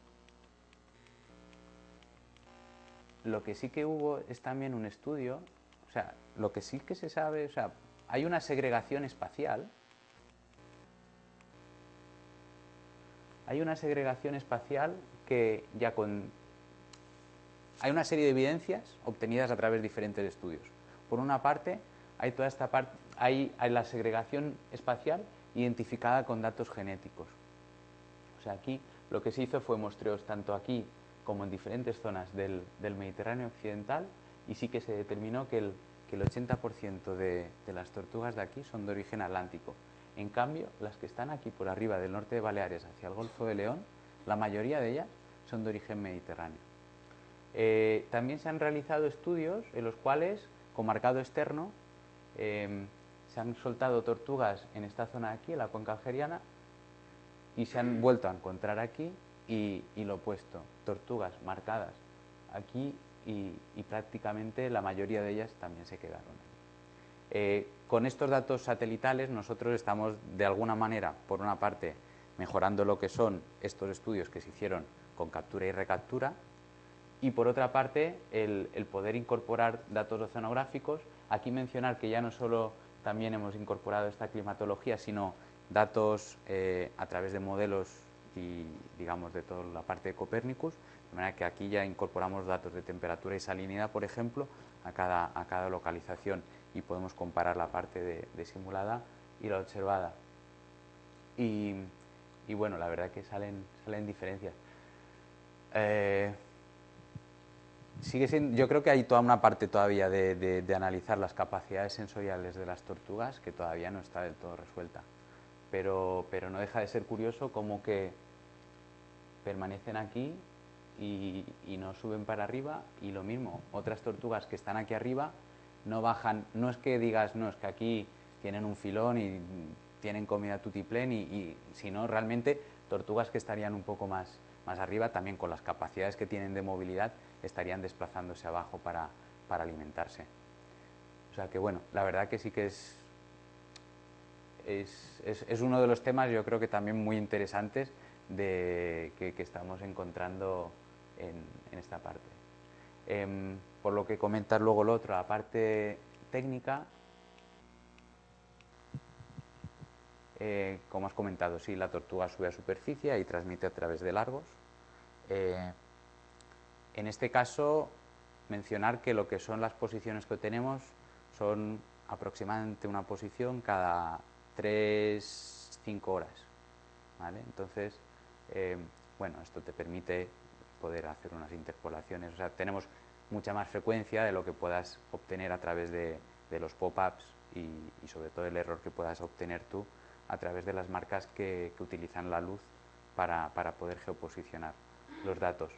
lo que sí que hubo es también un estudio, o sea, lo que sí que se sabe, o sea, hay una segregación espacial, hay una segregación espacial que ya con... Hay una serie de evidencias obtenidas a través de diferentes estudios. Por una parte, hay toda esta parte, hay, hay la segregación espacial identificada con datos genéticos. O sea, aquí lo que se hizo fue muestreos tanto aquí como en diferentes zonas del, del Mediterráneo occidental, y sí que se determinó que el, que el ochenta por ciento de, de las tortugas de aquí son de origen atlántico. En cambio, las que están aquí por arriba del norte de Baleares hacia el Golfo de León, la mayoría de ellas son de origen mediterráneo. Eh, también se han realizado estudios en los cuales, con marcado externo, eh, se han soltado tortugas en esta zona de aquí, en la cuenca algeriana, y se han vuelto a encontrar aquí, y, y lo opuesto, tortugas marcadas aquí y, y prácticamente la mayoría de ellas también se quedaron aquí. Eh, con estos datos satelitales nosotros estamos de alguna manera, por una parte, mejorando lo que son estos estudios que se hicieron con captura y recaptura, y por otra parte el, el poder incorporar datos oceanográficos. Aquí mencionar que ya no solo también hemos incorporado esta climatología, sino datos eh, a través de modelos y, digamos, de toda la parte de Copernicus, de manera que aquí ya incorporamos datos de temperatura y salinidad, por ejemplo, a cada, a cada localización, y podemos comparar la parte de, de simulada y la observada. Y, y bueno, la verdad que salen, salen diferencias. Eh, Sigue siendo, yo creo que hay toda una parte todavía de, de, de analizar las capacidades sensoriales de las tortugas que todavía no está del todo resuelta, pero, pero no deja de ser curioso cómo que permanecen aquí y, y no suben para arriba, y lo mismo, otras tortugas que están aquí arriba no bajan. No es que digas, no, es que aquí tienen un filón y tienen comida tutiplén, y, y sino realmente tortugas que estarían un poco más, más arriba, también con las capacidades que tienen de movilidad, estarían desplazándose abajo para, para alimentarse. O sea que bueno, la verdad que sí que es, es, es, es uno de los temas, yo creo que también muy interesantes de, que, que estamos encontrando en, en esta parte. Eh, por lo que comentar luego lo otro, la parte técnica, Eh, como has comentado, sí, la tortuga sube a superficie y transmite a través de largos. Eh, en este caso, mencionar que lo que son las posiciones que tenemos son aproximadamente una posición cada tres cinco horas, ¿vale? Entonces, eh, bueno, esto te permite poder hacer unas interpolaciones, o sea, tenemos mucha más frecuencia de lo que puedas obtener a través de, de los pop-ups y, y sobre todo el error que puedas obtener tú a través de las marcas que, que utilizan la luz para, para poder geoposicionar los datos.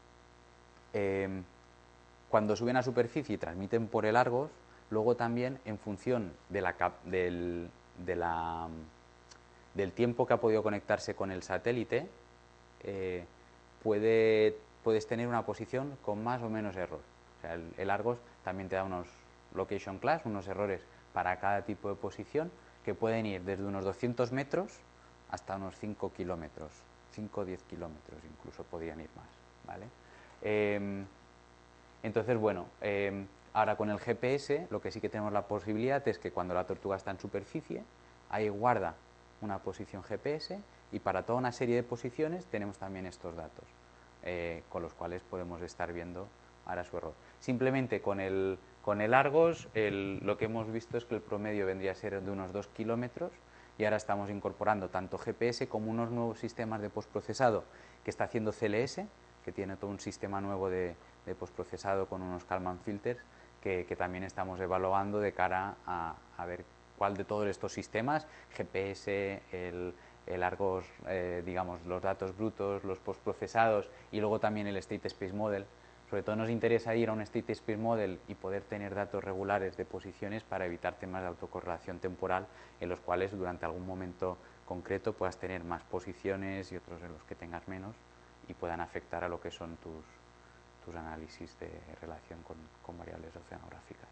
Eh, cuando suben a superficie y transmiten por el Argos, luego también en función de la, del, de la, del tiempo que ha podido conectarse con el satélite, eh, puede, puedes tener una posición con más o menos error. O sea, el, el Argos también te da unos location class, unos errores para cada tipo de posición, que pueden ir desde unos doscientos metros hasta unos cinco kilómetros, cinco o diez kilómetros incluso podrían ir más, ¿vale? Eh, entonces, bueno, eh, ahora con el G P S lo que sí que tenemos la posibilidad es que cuando la tortuga está en superficie, ahí guarda una posición G P S y para toda una serie de posiciones tenemos también estos datos, eh, con los cuales podemos estar viendo ahora su error. Simplemente con el, con el Argos el, lo que hemos visto es que el promedio vendría a ser de unos dos kilómetros y ahora estamos incorporando tanto G P S como unos nuevos sistemas de postprocesado que está haciendo C L S, que tiene todo un sistema nuevo de, de postprocesado con unos Kalman filters que, que también estamos evaluando de cara a, a ver cuál de todos estos sistemas, G P S, el, el Argos, eh, digamos, los datos brutos, los postprocesados y luego también el State Space Model. Sobre todo nos interesa ir a un State Space Model y poder tener datos regulares de posiciones para evitar temas de autocorrelación temporal en los cuales durante algún momento concreto puedas tener más posiciones y otros en los que tengas menos y puedan afectar a lo que son tus, tus análisis de relación con, con variables oceanográficas.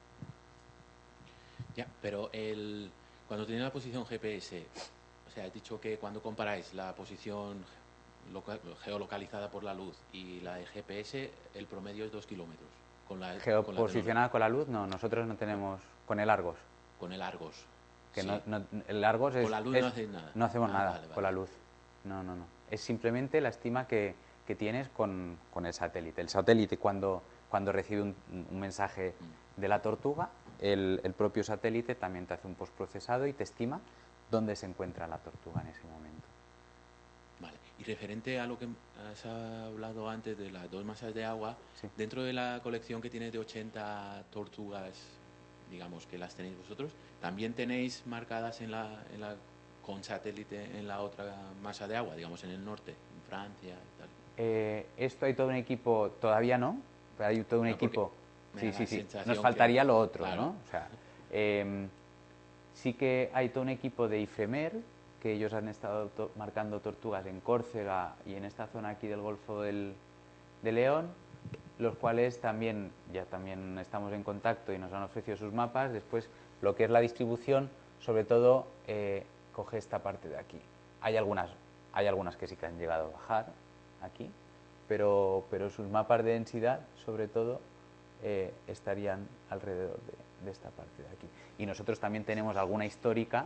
Ya, pero el, cuando tiene la posición G P S, o sea, has dicho que cuando comparáis la posición local, geolocalizada por la luz y la de G P S, el promedio es dos kilómetros. Con la, Geoposicionada con la, con la luz, no, nosotros no tenemos, con el Argos. Con el Argos. Que sí. no, no, el Argos es... Con la luz es, no hacéis nada. No hacemos ah, nada vale, vale. con la luz. No, no, no. Es simplemente la estima que, que tienes con, con el satélite. El satélite cuando, cuando recibe un, un mensaje de la tortuga, el, el propio satélite también te hace un postprocesado y te estima dónde se encuentra la tortuga en ese momento. Vale. Y referente a lo que has hablado antes de las dos masas de agua, Sí. dentro de la colección que tienes de ochenta tortugas, digamos que las tenéis vosotros, ¿también tenéis marcadas en la, en la, con satélite en la otra masa de agua, digamos en el norte, en Francia y tal? Eh, esto hay todo un equipo, todavía no, pero hay todo un no, equipo. Sí, sí, sí. Nos que, faltaría lo otro, claro. ¿no? O sea, eh, sí que hay todo un equipo de IFEMER, que ellos han estado to marcando tortugas en Córcega y en esta zona aquí del Golfo del, de León, los cuales también, ya también estamos en contacto y nos han ofrecido sus mapas. Después, lo que es la distribución, sobre todo, eh, coge esta parte de aquí. Hay algunas, hay algunas que sí que han llegado a bajar aquí, pero, pero sus mapas de densidad, sobre todo, eh, estarían alrededor de, de esta parte de aquí. Y nosotros también tenemos alguna histórica.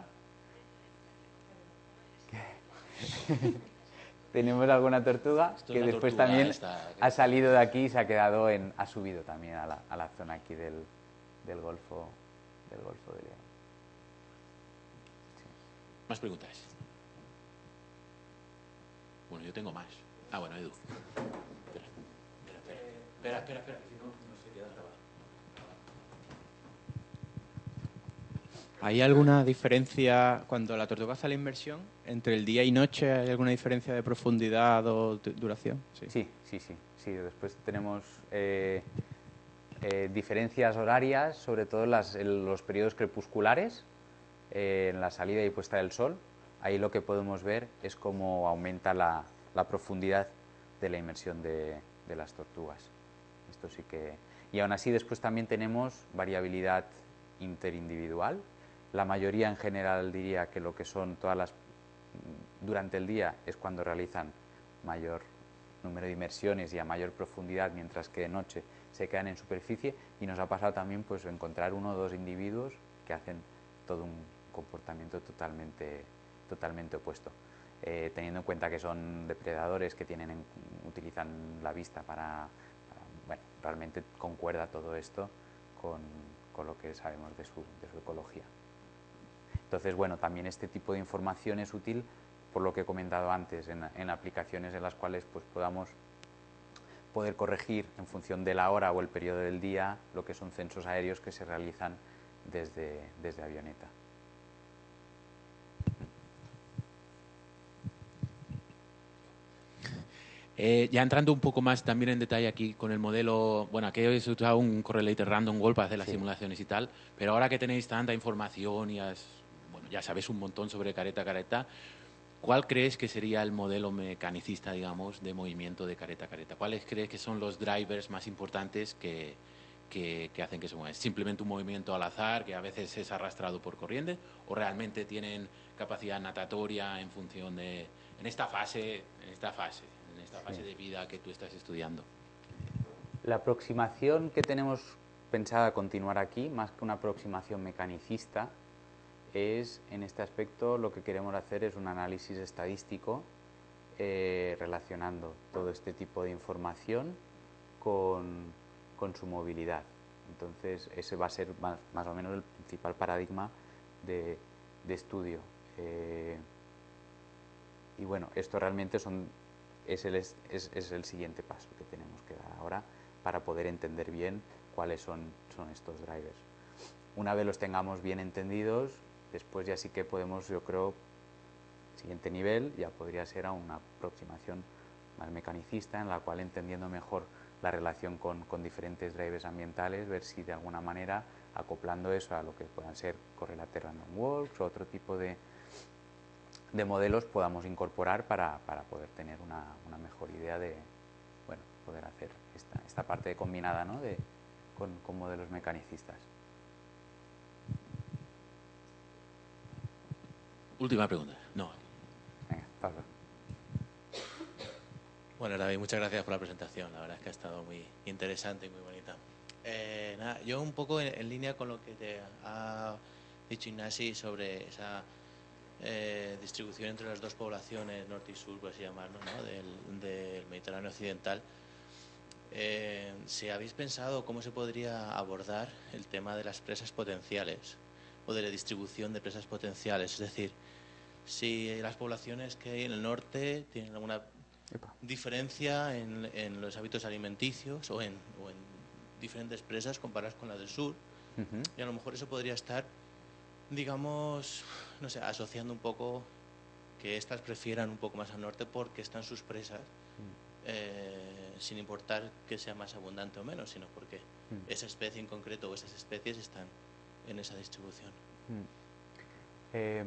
Tenemos alguna tortuga que después tortuga también esta, ha salido de aquí y se ha quedado en, ha subido también a la, a la zona aquí del, del Golfo del Golfo de León. Sí. ¿Más preguntas? Bueno, yo tengo más. Ah, bueno, Edu. Espera, espera, espera, espera, espera, espera que si no, no se queda grabado. ¿Hay alguna diferencia cuando la tortuga hace la inmersión entre el día y noche? ¿Hay alguna diferencia de profundidad o duración? Sí, sí, sí. sí, sí. Después tenemos eh, eh, diferencias horarias, sobre todo en, las, en los periodos crepusculares, eh, en la salida y puesta del sol. Ahí lo que podemos ver es cómo aumenta la, la profundidad de la inmersión de, de las tortugas. Esto sí que... Y aún así después también tenemos variabilidad interindividual. La mayoría en general diría que lo que son todas las... durante el día es cuando realizan mayor número de inmersiones y a mayor profundidad, mientras que de noche se quedan en superficie, y nos ha pasado también pues encontrar uno o dos individuos que hacen todo un comportamiento totalmente, totalmente opuesto. Eh, teniendo en cuenta que son depredadores que tienen en, utilizan la vista para, para, bueno, realmente concuerda todo esto con, con lo que sabemos de su, de su ecología. Entonces, bueno, también este tipo de información es útil, por lo que he comentado antes, en, en aplicaciones en las cuales pues, podamos poder corregir en función de la hora o el periodo del día lo que son censos aéreos que se realizan desde, desde avioneta. Eh, ya entrando un poco más también en detalle aquí con el modelo, bueno, aquí habéis usado un correlated random wall para hacer las Sí. simulaciones y tal, pero ahora que tenéis tanta información y has, bueno, ya sabéis un montón sobre careta careta, ¿cuál crees que sería el modelo mecanicista, digamos, de movimiento de careta careta? ¿Cuáles crees que son los drivers más importantes que, que, que hacen que se mueva? ¿Es simplemente un movimiento al azar que a veces es arrastrado por corriente o realmente tienen capacidad natatoria en función de, en esta fase, en esta fase? en esta fase de vida que tú estás estudiando? La aproximación que tenemos pensada continuar aquí, más que una aproximación mecanicista, es en este aspecto lo que queremos hacer es un análisis estadístico eh, relacionando todo este tipo de información con, con su movilidad. Entonces ese va a ser más, más o menos el principal paradigma de, de estudio. Eh, y bueno, esto realmente son Es el, es, es el siguiente paso que tenemos que dar ahora para poder entender bien cuáles son, son estos drivers. Una vez los tengamos bien entendidos, después ya sí que podemos, yo creo, siguiente nivel ya podría ser a una aproximación más mecanicista en la cual, entendiendo mejor la relación con, con diferentes drivers ambientales, ver si de alguna manera, acoplando eso a lo que puedan ser correlated random walks o otro tipo de de modelos podamos incorporar para, para poder tener una, una mejor idea de, bueno, poder hacer esta, esta parte combinada, ¿no? de, con, con modelos mecanicistas. Última pregunta. No. Venga, Pablo. Bueno, David, muchas gracias por la presentación. La verdad es que ha estado muy interesante y muy bonita. Eh, nada, yo un poco en, en línea con lo que te ha dicho Ignasi sobre esa eh, distribución entre las dos poblaciones, norte y sur, por así llamarlo, ¿no? del, del Mediterráneo occidental. Eh, si habéis pensado cómo se podría abordar el tema de las presas potenciales o de la distribución de presas potenciales, es decir, si las poblaciones que hay en el norte tienen alguna Epa. diferencia en, en los hábitos alimenticios o en, o en diferentes presas comparadas con las del sur, uh-huh. y a lo mejor eso podría estar, digamos, no sé, asociando un poco que estas prefieran un poco más al norte porque están sus presas, uh-huh. eh, sin importar que sea más abundante o menos, sino porque uh-huh. esa especie en concreto o esas especies están en esa distribución. Uh-huh. Eh,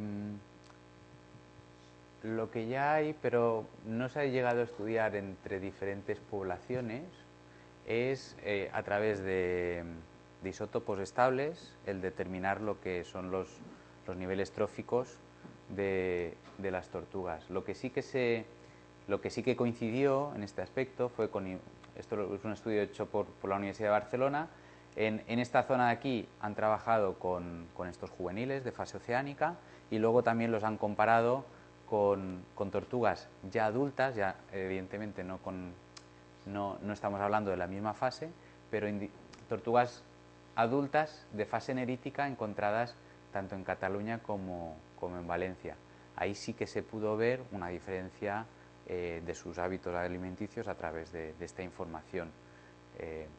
Lo que ya hay, pero no se ha llegado a estudiar entre diferentes poblaciones, es eh, a través de, de isótopos estables el determinar lo que son los, los niveles tróficos de, de las tortugas. Lo que sí que se, lo que sí que coincidió en este aspecto fue con, esto es un estudio hecho por, por la Universidad de Barcelona. En, en esta zona de aquí han trabajado con, con estos juveniles de fase oceánica y luego también los han comparado Con, con tortugas ya adultas, ya evidentemente no, con, no, no estamos hablando de la misma fase, pero indi, tortugas adultas de fase nerítica encontradas tanto en Cataluña como, como en Valencia. Ahí sí que se pudo ver una diferencia eh, de sus hábitos alimenticios a través de, de esta información. Eh,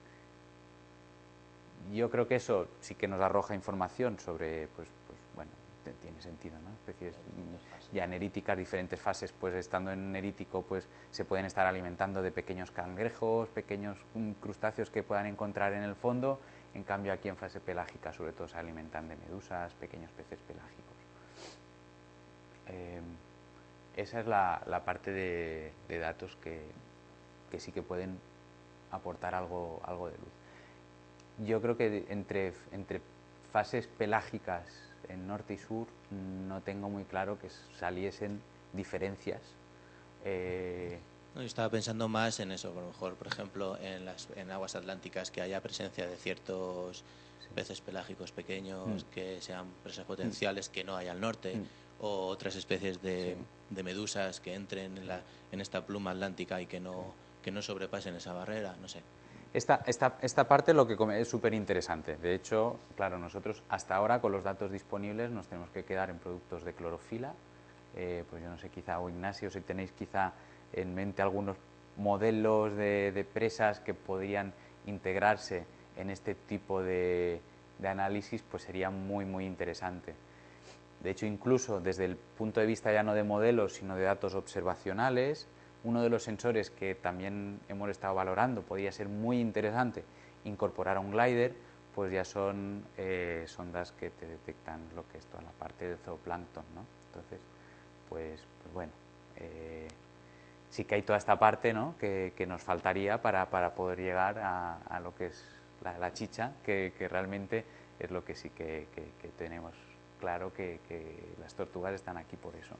yo creo que eso sí que nos arroja información sobre, pues, pues bueno, tiene sentido, ¿no? Especies ya neríticas, diferentes fases, pues estando en nerítico, pues se pueden estar alimentando de pequeños cangrejos, pequeños crustáceos que puedan encontrar en el fondo. En cambio, aquí en fase pelágica, sobre todo, se alimentan de medusas, pequeños peces pelágicos. Eh, esa es la, la parte de, de datos que, que sí que pueden aportar algo, algo de luz. Yo creo que entre, entre fases pelágicas en norte y sur no tengo muy claro que saliesen diferencias. Eh... No, yo estaba pensando más en eso, a lo mejor, por ejemplo, en las en aguas atlánticas, que haya presencia de ciertos peces pelágicos pequeños Mm. que sean presas potenciales que no hay al norte, Mm. o otras especies de, Sí. de medusas que entren en, la, en esta pluma atlántica y que no, que no sobrepasen esa barrera, no sé. Esta, esta, esta parte lo que come- es súper interesante. De hecho, claro, nosotros hasta ahora con los datos disponibles nos tenemos que quedar en productos de clorofila. Eh, pues yo no sé, quizá, o Ignacio, si tenéis quizá en mente algunos modelos de, de presas que podrían integrarse en este tipo de, de análisis, pues sería muy, muy interesante. De hecho, incluso desde el punto de vista ya no de modelos, sino de datos observacionales, uno de los sensores que también hemos estado valorando, podría ser muy interesante incorporar a un glider, pues ya son eh, sondas que te detectan lo que es toda la parte de zooplancton, ¿no? Entonces, pues, pues bueno, eh, sí que hay toda esta parte, ¿no?, que, que nos faltaría para, para poder llegar a, a lo que es la, la chicha, que, que realmente es lo que sí que, que, que tenemos claro, que, que las tortugas están aquí por eso.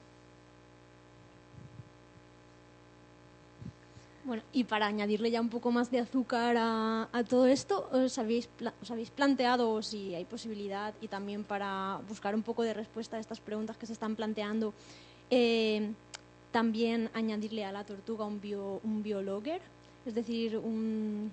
Bueno, y para añadirle ya un poco más de azúcar a, a todo esto, ¿os habéis, pla- os habéis planteado si hay posibilidad, y también para buscar un poco de respuesta a estas preguntas que se están planteando, eh, también añadirle a la tortuga un, bio, un biologger, es decir, un,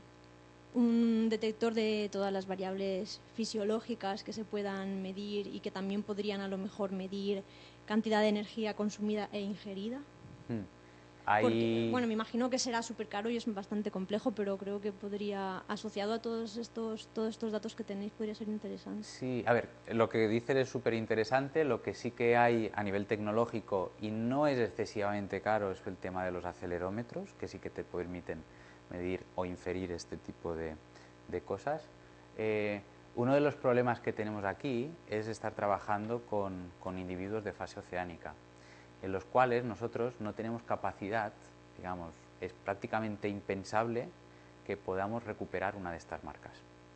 un detector de todas las variables fisiológicas que se puedan medir y que también podrían a lo mejor medir cantidad de energía consumida e ingerida? Hmm. Porque, Hay... bueno, me imagino que será súper caro y es bastante complejo, pero creo que podría, asociado a todos estos, todos estos datos que tenéis, podría ser interesante. Sí, a ver, lo que dices es súper interesante. Lo que sí que hay a nivel tecnológico, y no es excesivamente caro, es el tema de los acelerómetros, que sí que te permiten medir o inferir este tipo de, de cosas. Eh, uno de los problemas que tenemos aquí es estar trabajando con, con individuos de fase oceánica, en los cuales nosotros no tenemos capacidad, digamos, es prácticamente impensable que podamos recuperar una de estas marcas.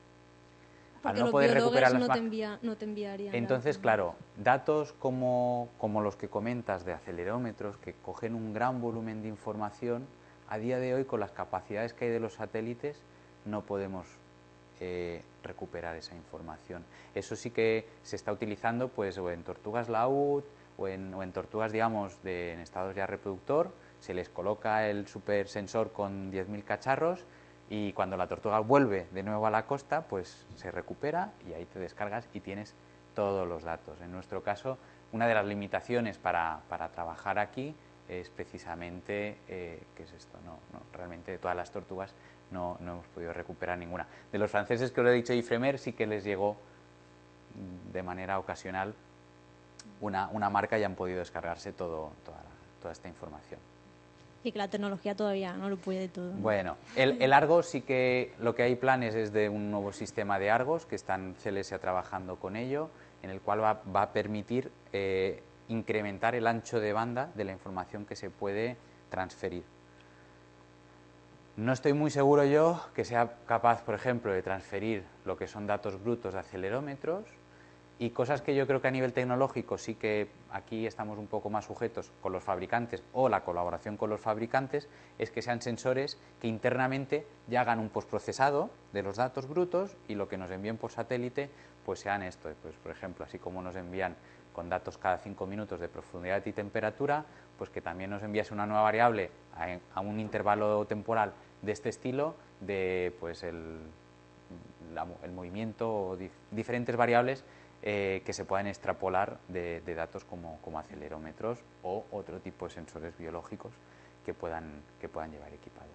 Porque Al no los poder recuperar biólogos las no, te marcas, envía, no te enviarían entonces, datos. claro, datos como, como los que comentas de acelerómetros, que cogen un gran volumen de información, a día de hoy, con las capacidades que hay de los satélites, no podemos eh, recuperar esa información. Eso sí que se está utilizando, pues, o en tortugas laúd o en, o en tortugas, digamos, de, en estados ya reproductor. Se les coloca el supersensor con diez mil cacharros, y cuando la tortuga vuelve de nuevo a la costa, pues se recupera y ahí te descargas y tienes todos los datos. En nuestro caso, una de las limitaciones para, para trabajar aquí es precisamente, eh, ¿qué es esto? No, no, realmente de todas las tortugas no, no hemos podido recuperar ninguna. De los franceses, que os he dicho, Ifremer, sí que les llegó de manera ocasional una, una marca y han podido descargarse todo, toda, la, toda esta información. Y que la tecnología todavía no lo puede todo, ¿no? Bueno, el, el Argos sí que lo que hay planes es de un nuevo sistema de Argos, que están C L S A trabajando con ello, en el cual va, va a permitir eh, incrementar el ancho de banda de la información que se puede transferir. No estoy muy seguro yo que sea capaz, por ejemplo, de transferir lo que son datos brutos de acelerómetros, y cosas que yo creo que a nivel tecnológico sí que aquí estamos un poco más sujetos con los fabricantes, o la colaboración con los fabricantes, es que sean sensores que internamente ya hagan un postprocesado de los datos brutos, y lo que nos envíen por satélite pues sean esto, pues por ejemplo, así como nos envían con datos cada cinco minutos de profundidad y temperatura, pues que también nos envíase una nueva variable a, a un intervalo temporal de este estilo, de pues el, la, el movimiento o dif, diferentes variables Eh, que se puedan extrapolar de, de datos como, como acelerómetros o otro tipo de sensores biológicos que puedan, que puedan llevar equipados.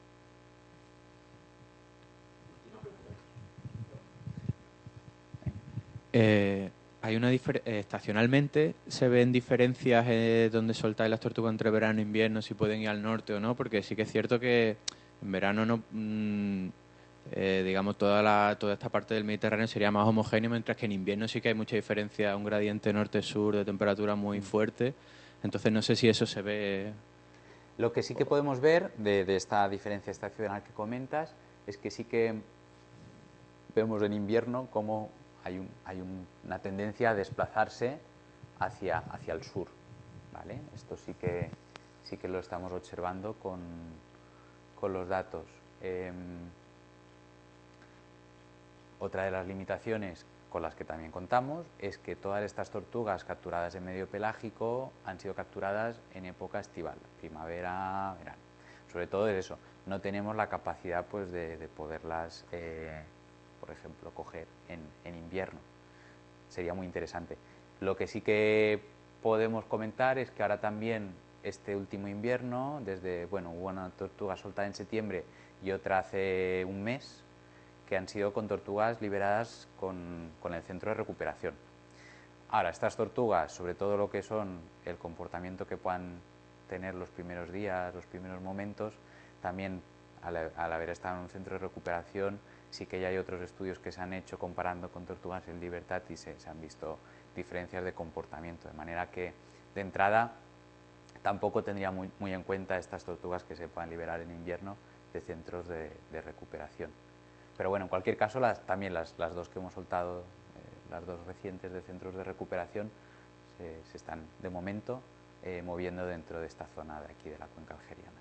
Eh, hay una difer- eh, estacionalmente se ven diferencias eh, donde soltáis las tortugas entre verano e invierno, si pueden ir al norte o no, porque sí que es cierto que en verano no... Mmm, Eh, digamos, toda, la, toda esta parte del Mediterráneo sería más homogéneo, mientras que en invierno sí que hay mucha diferencia, un gradiente norte-sur de temperatura muy fuerte. Entonces no sé si eso se ve. Lo que sí que podemos ver de, de esta diferencia estacional que comentas es que sí que vemos en invierno cómo hay, un, hay un, una tendencia a desplazarse hacia, hacia el sur, ¿vale? Esto sí que, sí que lo estamos observando con, con los datos. Eh, Otra de las limitaciones con las que también contamos es que todas estas tortugas capturadas en medio pelágico han sido capturadas en época estival, primavera, verano. Sobre todo es eso, no tenemos la capacidad pues, de, de poderlas, eh, por ejemplo, coger en, en invierno. Sería muy interesante. Lo que sí que podemos comentar es que ahora también este último invierno, desde, bueno, hubo una tortuga soltada en septiembre y otra hace un mes, que han sido con tortugas liberadas con, con el centro de recuperación. Ahora, estas tortugas, sobre todo lo que son el comportamiento que puedan tener los primeros días, los primeros momentos, también al, al haber estado en un centro de recuperación, sí que ya hay otros estudios que se han hecho comparando con tortugas en libertad y se, se han visto diferencias de comportamiento, de manera que de entrada tampoco tendría muy, muy en cuenta estas tortugas que se puedan liberar en invierno de centros de, de recuperación. Pero bueno, en cualquier caso, las, también las, las dos que hemos soltado, eh, las dos recientes de centros de recuperación, se, se están de momento eh, moviendo dentro de esta zona de aquí de la cuenca algeriana.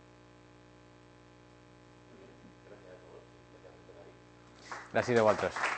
Gracias a todos. Gracias de Walters.